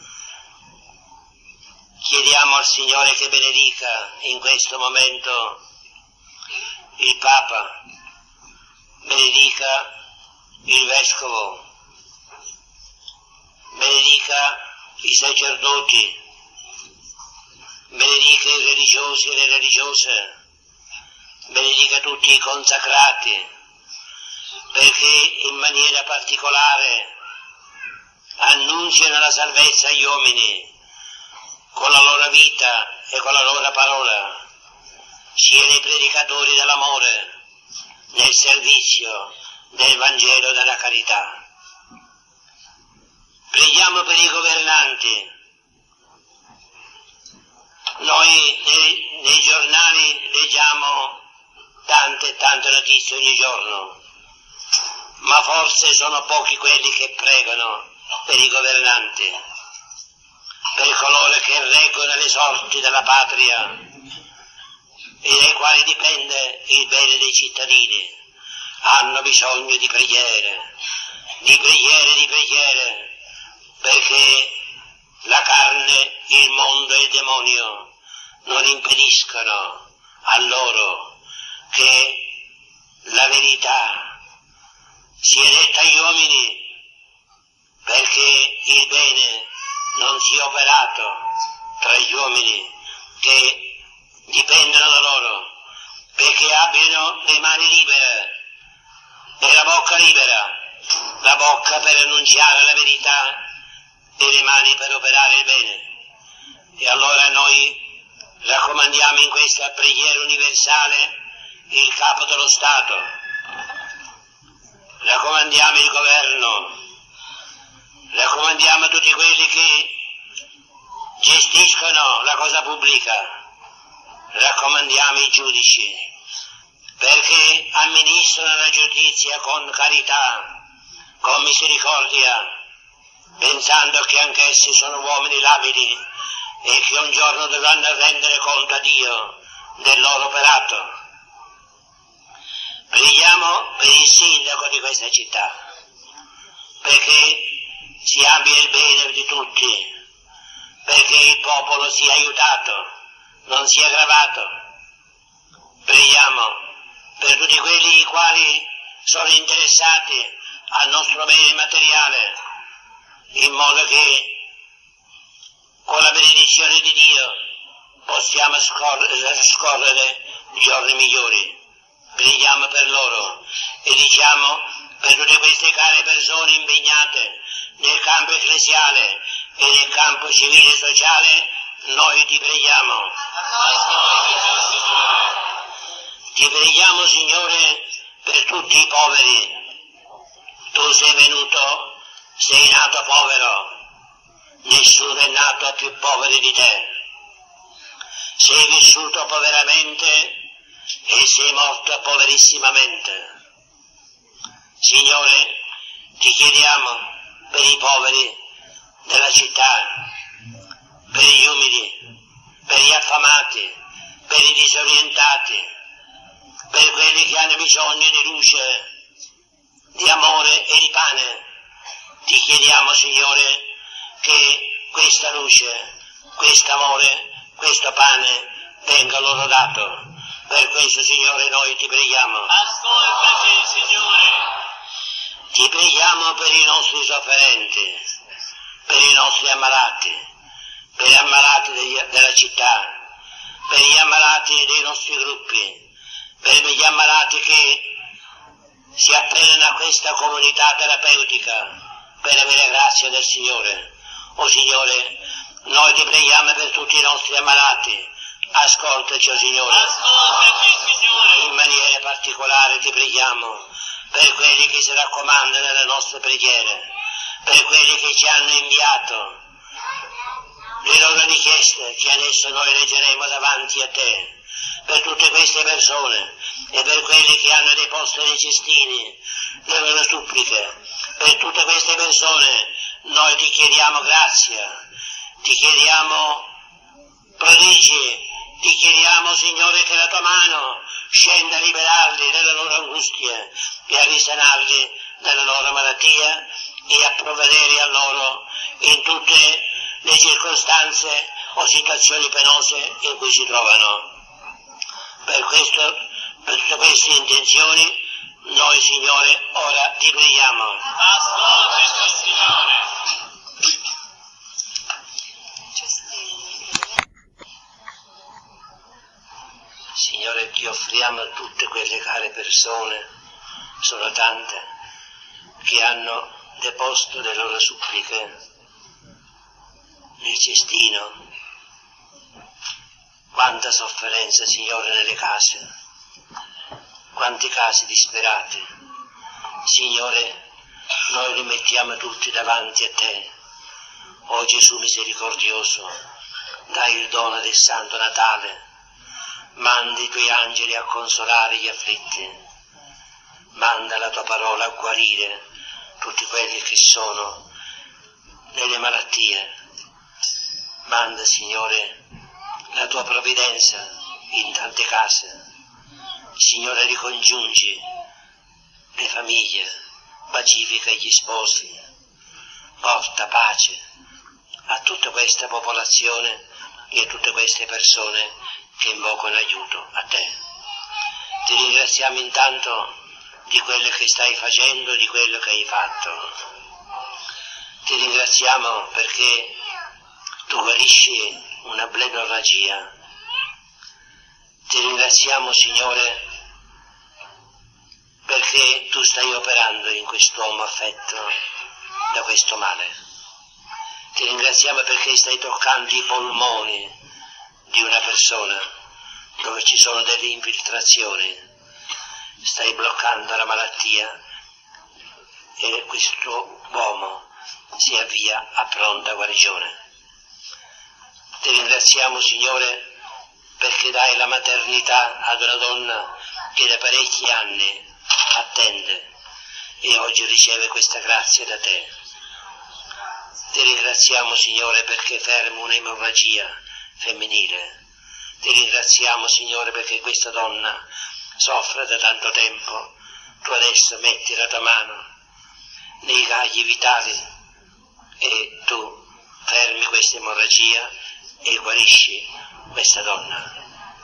Chiediamo al Signore che benedica in questo momento il Papa, benedica il Vescovo, benedica i sacerdoti, benedica i religiosi e le religiose, benedica tutti i consacrati, perché in maniera particolare annunziano la salvezza agli uomini con la loro vita e con la loro parola, sia nei predicatori dell'amore, nel servizio del Vangelo della carità. Preghiamo per i governanti. Noi nei giornali leggiamo tante notizie ogni giorno, ma forse sono pochi quelli che pregano per i governanti, per coloro che reggono le sorti della patria e dai quali dipende il bene dei cittadini. Hanno bisogno di preghiere, perché la demonio non impediscono a loro che la verità sia detta agli uomini, perché il bene non sia operato tra gli uomini che dipendono da loro, perché abbiano le mani libere e la bocca libera, la bocca per annunziare la verità e le mani per operare il bene. E allora noi raccomandiamo in questa preghiera universale il Capo dello Stato, raccomandiamo il governo, raccomandiamo tutti quelli che gestiscono la cosa pubblica, raccomandiamo i giudici, perché amministrano la giustizia con carità, con misericordia, pensando che anch'essi sono uomini labili e che un giorno dovranno rendere conto a Dio del loro operato. Preghiamo per il sindaco di questa città, perché si abbia il bene di tutti, perché il popolo sia aiutato, non sia aggravato. Preghiamo per tutti quelli i quali sono interessati al nostro bene materiale, in modo che con la benedizione di Dio possiamo scorrere giorni migliori. Preghiamo per loro e diciamo per tutte queste care persone impegnate nel campo ecclesiale e nel campo civile e sociale, noi ti preghiamo. Ti preghiamo, Signore, per tutti i poveri. Tu sei venuto, sei nato povero, nessuno è nato più povero di te. Sei vissuto poveramente e sei morto poverissimamente. Signore, ti chiediamo per i poveri della città, per gli umili, per gli affamati, per i disorientati, per quelli che hanno bisogno di luce, di amore e di pane. Ti chiediamo, Signore, che questa luce, questo amore, questo pane venga loro dato. Per questo, Signore, noi ti preghiamo. Ascoltaci, Signore. Ti preghiamo per i nostri sofferenti, per i nostri ammalati, per gli ammalati della città, per gli ammalati dei nostri gruppi, per gli ammalati che si appellano a questa comunità terapeutica per avere grazia del Signore. O Signore, noi ti preghiamo per tutti i nostri ammalati. Ascoltaci, o Signore. Ascoltaci, Signore. In maniera particolare ti preghiamo per quelli che si raccomandano nelle nostre preghiere, per quelli che ci hanno inviato le loro richieste, che adesso noi leggeremo davanti a te. Per tutte queste persone e per quelli che hanno deposto nei cestini le loro suppliche, per tutte queste persone noi ti chiediamo grazia, ti chiediamo prodigi, ti chiediamo, Signore, che la tua mano scenda a liberarli dalle loro angustie e a risanarli dalle loro malattie e a provvedere a loro in tutte le circostanze o situazioni penose in cui si trovano. Per tutte queste intenzioni, noi, Signore, ora ti preghiamo. Ascoltaci, Signore. Signore, ti offriamo tutte quelle care persone, sono tante, che hanno deposto le loro suppliche nel cestino. Quanta sofferenza, Signore, nelle case, quanti casi disperati. Signore, noi li mettiamo tutti davanti a te. O Gesù misericordioso, dai il dono del Santo Natale, mandi i tuoi angeli a consolare gli afflitti, manda la tua parola a guarire tutti quelli che sono nelle malattie. Manda, Signore, la tua provvidenza in tante case. Signore, ricongiungi le famiglie, pacifica gli sposi, porta pace a tutta questa popolazione e a tutte queste persone che invocano aiuto a te. Ti ringraziamo intanto di quello che stai facendo, di quello che hai fatto. Ti ringraziamo perché tu guarisci una blenorragia. Ti ringraziamo, Signore, perché tu stai operando in quest'uomo affetto da questo male. Ti ringraziamo perché stai toccando i polmoni di una persona dove ci sono delle infiltrazioni. Stai bloccando la malattia e questo uomo si avvia a pronta guarigione. Ti ringraziamo, Signore, perché dai la maternità ad una donna che da parecchi anni attende e oggi riceve questa grazia da te. Ti ringraziamo, Signore, perché fermi un'emorragia femminile. Ti ringraziamo, Signore, perché questa donna soffre da tanto tempo. Tu adesso metti la tua mano nei cagli vitali e tu fermi questa emorragia e guarisci questa donna.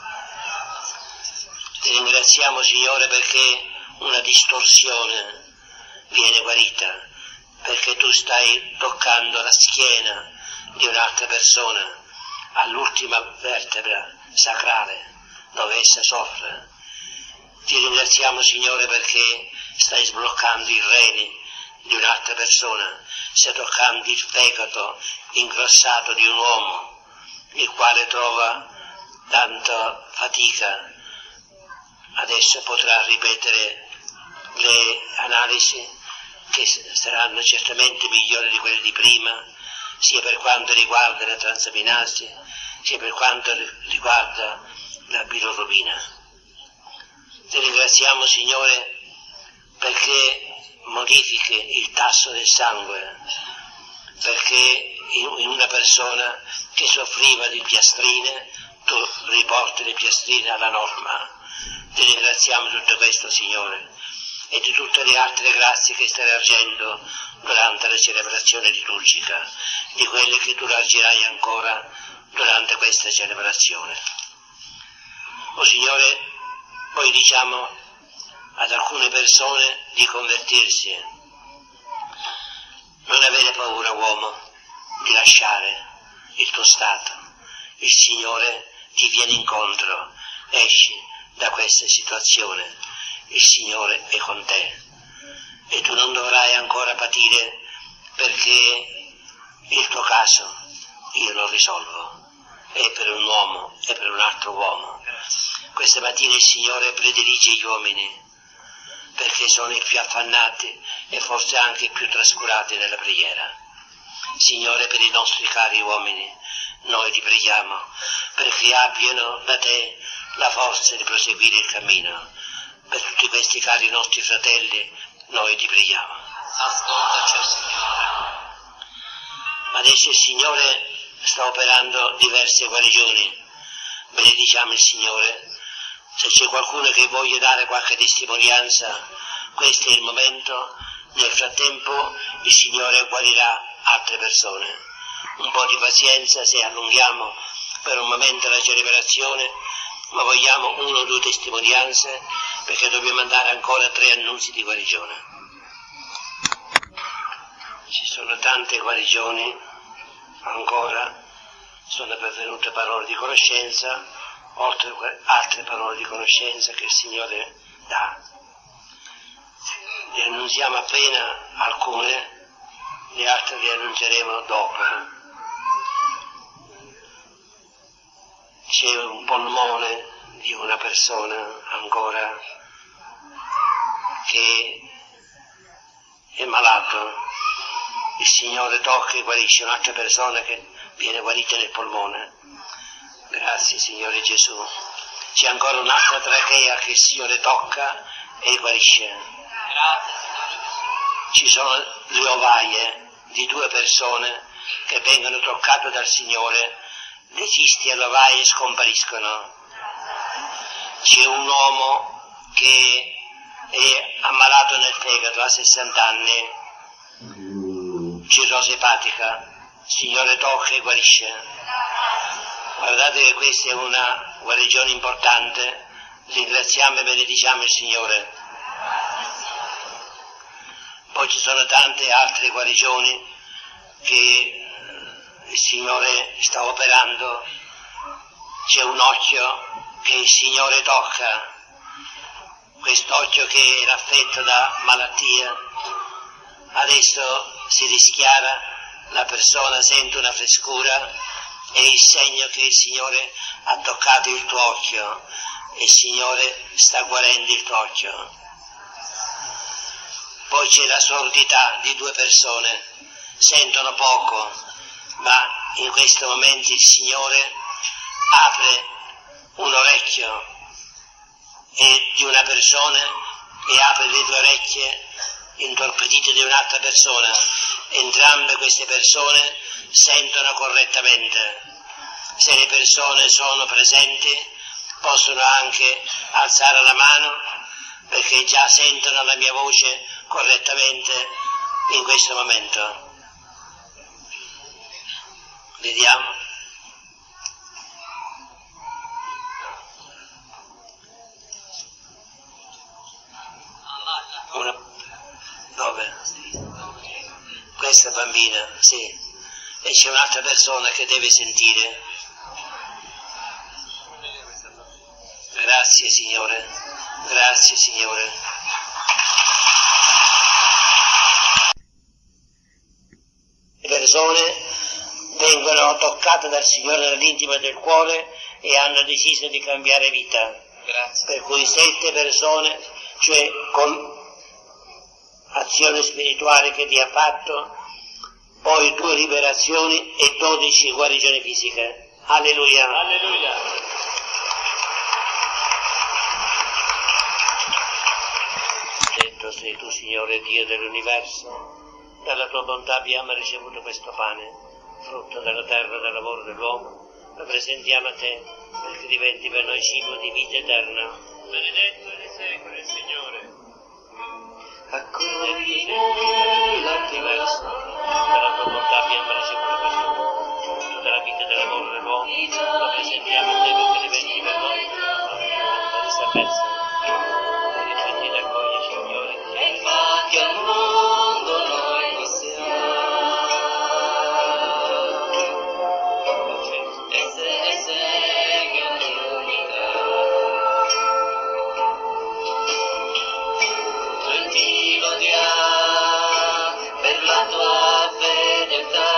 Ti ringraziamo, Signore, perché una distorsione viene guarita, perché tu stai toccando la schiena di un'altra persona all'ultima vertebra sacrale dove essa soffre. Ti ringraziamo, Signore, perché stai sbloccando i reni di un'altra persona, stai toccando il fegato ingrossato di un uomo, il quale trova tanta fatica. Adesso potrà ripetere le analisi che saranno certamente migliori di quelle di prima, sia per quanto riguarda la transaminasi, sia per quanto riguarda la bilirubina. Ti ringraziamo, Signore, perché modifichi il tasso del sangue, perché in una persona che soffriva di piastrine, tu riporti le piastrine alla norma. Ti ringraziamo di tutto questo, Signore, e di tutte le altre grazie che stai largendo durante la celebrazione liturgica, di quelle che tu largerai ancora durante questa celebrazione. O Signore, poi diciamo ad alcune persone di convertirsi. Non avere paura, uomo, di lasciare il tuo stato. Il Signore ti viene incontro, esci da questa situazione, il Signore è con te e tu non dovrai ancora patire, perché il tuo caso io lo risolvo, è per un uomo e per un altro uomo. Questa mattina il Signore predilige gli uomini perché sono i più affannati e forse anche i più trascurati nella preghiera. Signore, per i nostri cari uomini noi ti preghiamo perché abbiano da te la forza di proseguire il cammino. Per tutti questi cari nostri fratelli noi ti preghiamo. Ascoltaci, Signore. Adesso il Signore sta operando diverse guarigioni. Benediciamo il Signore. Se c'è qualcuno che voglia dare qualche testimonianza, questo è il momento. Nel frattempo il Signore guarirà altre persone. Un po' di pazienza se allunghiamo per un momento la celebrazione, ma vogliamo 1 o 2 testimonianze perché dobbiamo andare ancora 3 annunzi di guarigione. Ci sono tante guarigioni ancora, sono pervenute parole di conoscenza, oltre a altre parole di conoscenza che il Signore dà. Le annunziamo appena alcune, le altre le annunzieremo dopo. C'è un polmone di una persona ancora che è malato, il Signore tocca e guarisce un'altra persona che viene guarita nel polmone. Grazie, Signore Gesù. C'è ancora un'altra trachea che il Signore tocca e guarisce. Grazie, Signore Gesù. Ci sono 2 ovaie di 2 persone che vengono toccate dal Signore, le cisti alle ovaie scompariscono. C'è un uomo che è ammalato nel fegato, ha 60 anni, cirrosi epatica, il Signore tocca e guarisce. Guardate che questa è una guarigione importante, ringraziamo e benediciamo il Signore. Poi ci sono tante altre guarigioni che il Signore sta operando. C'è un occhio che il Signore tocca, quest'occhio che era affetto da malattia, adesso si rischiara, la persona sente una frescura, è il segno che il Signore ha toccato il tuo occhio e il Signore sta guarendo il tuo occhio. Poi c'è la sordità di due persone, sentono poco, ma in questo momento il Signore apre un orecchio e di una persona e apre le due orecchie intorpidite di un'altra persona. Entrambe queste persone sentono correttamente. Se le persone sono presenti possono anche alzare la mano perché già sentono la mia voce correttamente in questo momento. Vediamo. Dove? Questa bambina, sì. E c'è un'altra persona che deve sentire. Grazie Signore, grazie Signore. Le persone vengono toccate dal Signore nell'intimo del cuore e hanno deciso di cambiare vita. Grazie. Per cui 7 persone, cioè con azione spirituale che Dio ha fatto, poi 2 liberazioni e 12 guarigioni fisiche. Alleluia. Alleluia. Detto sei tu, Signore Dio dell'universo, dalla tua bontà abbiamo ricevuto questo pane, frutto della terra e del lavoro dell'uomo, lo presentiamo a te perché diventi per noi cibo di vita eterna. Benedetto nei secoli il Signore. Accogli l'universo, dalla tua bontà abbiamo ricevuto questo frutto della vita e del lavoro dell'uomo, lo presentiamo a te perché diventi per noi la salvezza. Quindi raccogli, Signore, E infatti al mondo noi possiamo e segui ogni unità. Noi ti lodiamo per la tua fedeltà,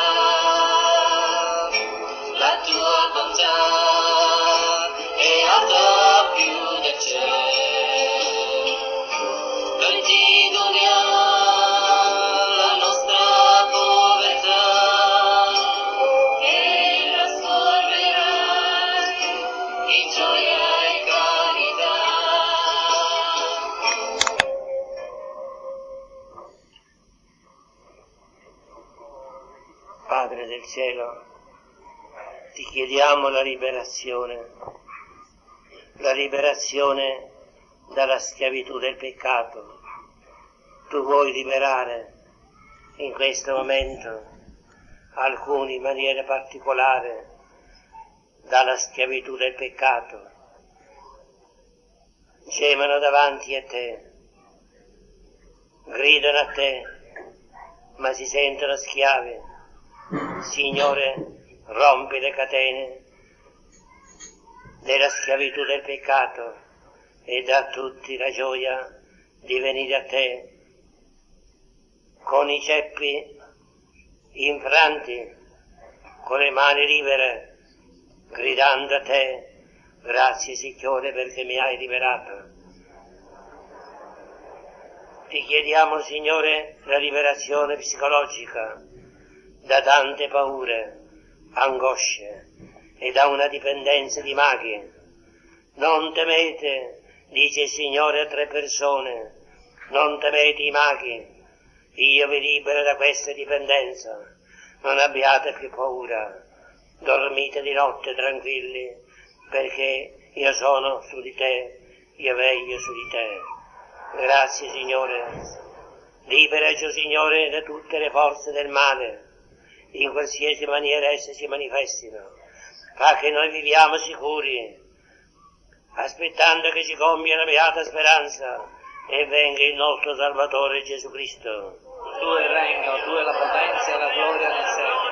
la tua bontà è alta più del cielo. Noi ti doniamo la nostra povertà e trasformerai in gioia e carità. Padre del cielo, ti chiediamo la liberazione dalla schiavitù del peccato. Tu vuoi liberare in questo momento alcuni in maniera particolare dalla schiavitù del peccato. Gemono davanti a te, gridano a te, ma si sentono schiavi. Signore, rompi le catene della schiavitù del peccato e dà a tutti la gioia di venire a te con i ceppi infranti, con le mani libere, gridando a te: grazie Signore perché mi hai liberato. Ti chiediamo, Signore, la liberazione psicologica da tante paure, angosce e da una dipendenza di maghi. Non temete, dice il Signore a 3 persone, non temete i maghi, io vi libero da questa dipendenza, non abbiate più paura, dormite di notte tranquilli, perché io sono su di te, io veglio su di te. Grazie Signore, liberaci Signore da tutte le forze del male, in qualsiasi maniera esse si manifestino, fa che noi viviamo sicuri, aspettando che si compia la beata speranza e venga il nostro Salvatore Gesù Cristo. Tu il regno, tu è la potenza e la gloria nel secolo.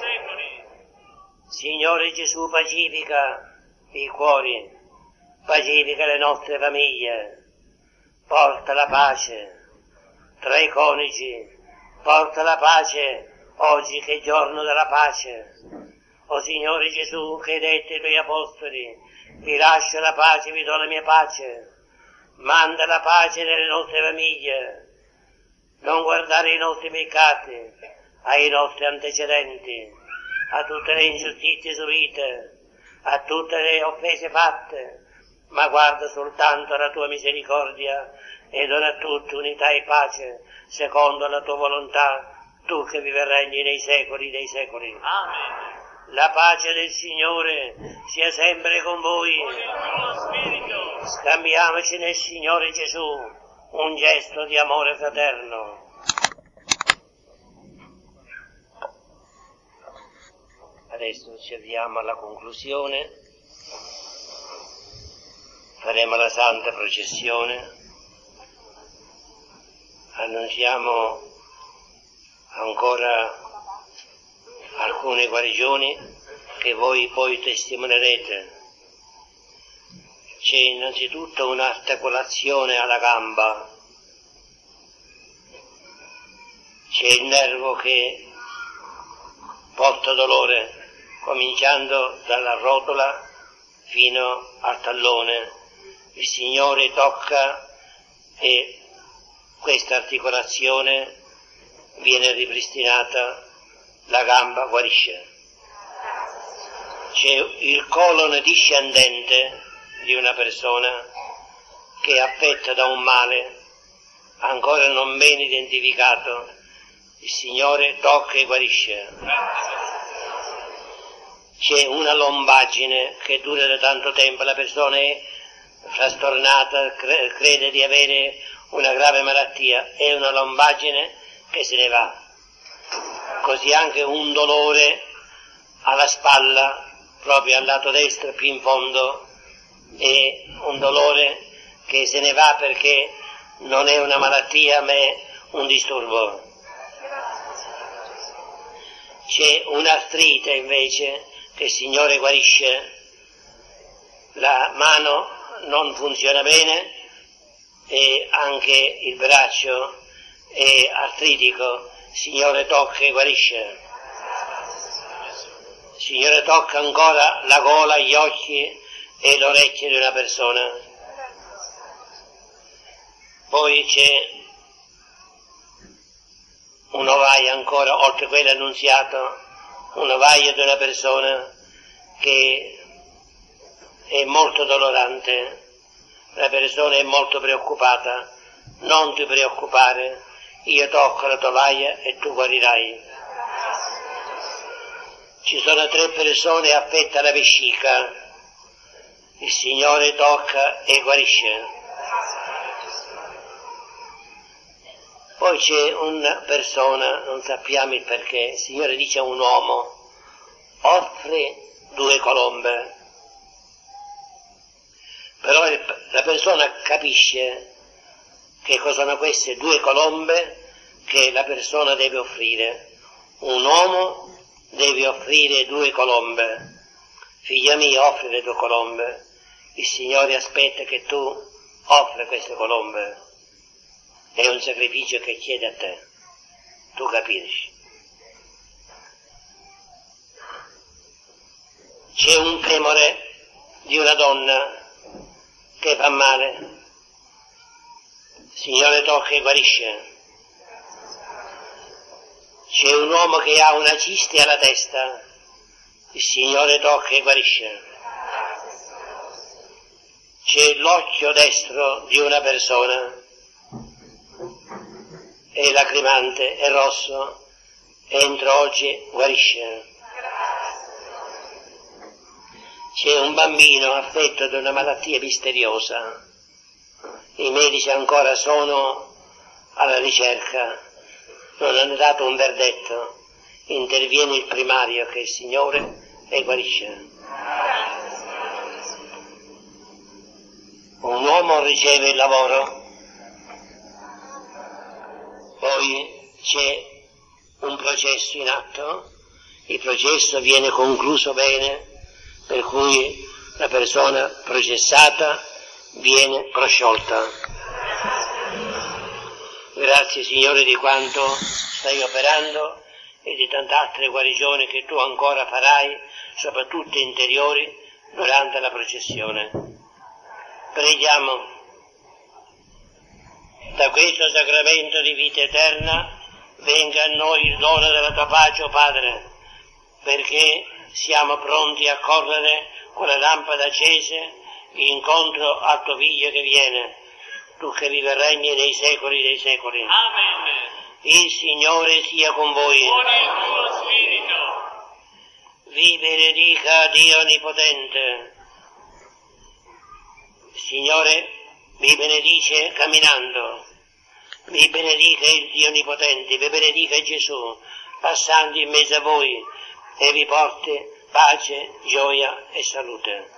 Signore Gesù, pacifica i cuori, pacifica le nostre famiglie, porta la pace tra i coniugi, porta la pace oggi che è giorno della pace. O Signore Gesù, che hai detto ai tuoi apostoli, vi lascio la pace, vi do la mia pace, manda la pace nelle nostre famiglie, non guardare i nostri peccati, ai nostri antecedenti, a tutte le ingiustizie subite, a tutte le offese fatte, ma guarda soltanto alla tua misericordia e dona a tutti unità e pace, secondo la tua volontà, tu che vivi e regni nei secoli dei secoli. Amen. La pace del Signore sia sempre con voi. Scambiamoci nel Signore Gesù un gesto di amore fraterno. Adesso ci avviamo alla conclusione, faremo la Santa Processione, annunziamo ancora alcune guarigioni che voi poi testimonerete. C'è innanzitutto un'articolazione alla gamba, c'è il nervo che porta dolore, cominciando dalla rotola fino al tallone. Il Signore tocca e questa articolazione viene ripristinata, la gamba guarisce. C'è il colon discendente di una persona che è affetta da un male ancora non ben identificato, il Signore tocca e guarisce. C'è una lombaggine che dura da tanto tempo, la persona è frastornata, crede di avere una grave malattia, è una lombaggine che se ne va. Così anche un dolore alla spalla, proprio al lato destro, più in fondo, è un dolore che se ne va perché non è una malattia ma è un disturbo. C'è un'artrite invece che il Signore guarisce, la mano non funziona bene e anche il braccio è artritico, il Signore tocca e guarisce. Il Signore tocca ancora la gola, gli occhi e le orecchie di una persona. Poi c'è un ovaio ancora, oltre a quello annunziato, un ovaio di una persona che è molto dolorante, la persona è molto preoccupata. Non ti preoccupare, io tocco la tua ovaia e tu guarirai. Ci sono 3 persone affette alla vescica, il Signore tocca e guarisce. Poi c'è una persona, non sappiamo il perché, il Signore dice a un uomo, offri 2 colombe. Però la persona capisce che cosa sono queste 2 colombe che la persona deve offrire. Un uomo deve offrire 2 colombe. Figlia mia, offri le 2 colombe. Il Signore aspetta che tu offri queste colombe. È un sacrificio che chiede a te, tu capisci. C'è un femore di una donna che fa male, il Signore tocca e guarisce. C'è un uomo che ha una cisti alla testa, il Signore tocca e guarisce. C'è l'occhio destro di una persona, è lacrimante, è rosso, entro oggi guarisce. C'è un bambino affetto da una malattia misteriosa, i medici ancora sono alla ricerca, non hanno dato un verdetto, interviene il primario che è il Signore e guarisce. Un uomo riceve il lavoro, poi c'è un processo in atto, il processo viene concluso bene, per cui la persona processata viene prosciolta. Grazie Signore di quanto stai operando e di tante altre guarigioni che tu ancora farai, soprattutto interiori, durante la processione. Preghiamo. Da questo sacramento di vita eterna venga a noi il dono della tua pace, o Padre, perché siamo pronti a correre con la lampada accesa incontro al tuo Figlio che viene, tu che vivi e regni nei secoli dei secoli. Amen. Il Signore sia con voi. Con il tuo spirito. Vi benedica Dio Onnipotente. Signore vi benedice camminando, vi benedica il Dio Onnipotente, vi benedica Gesù, passando in mezzo a voi, e vi porti pace, gioia e salute.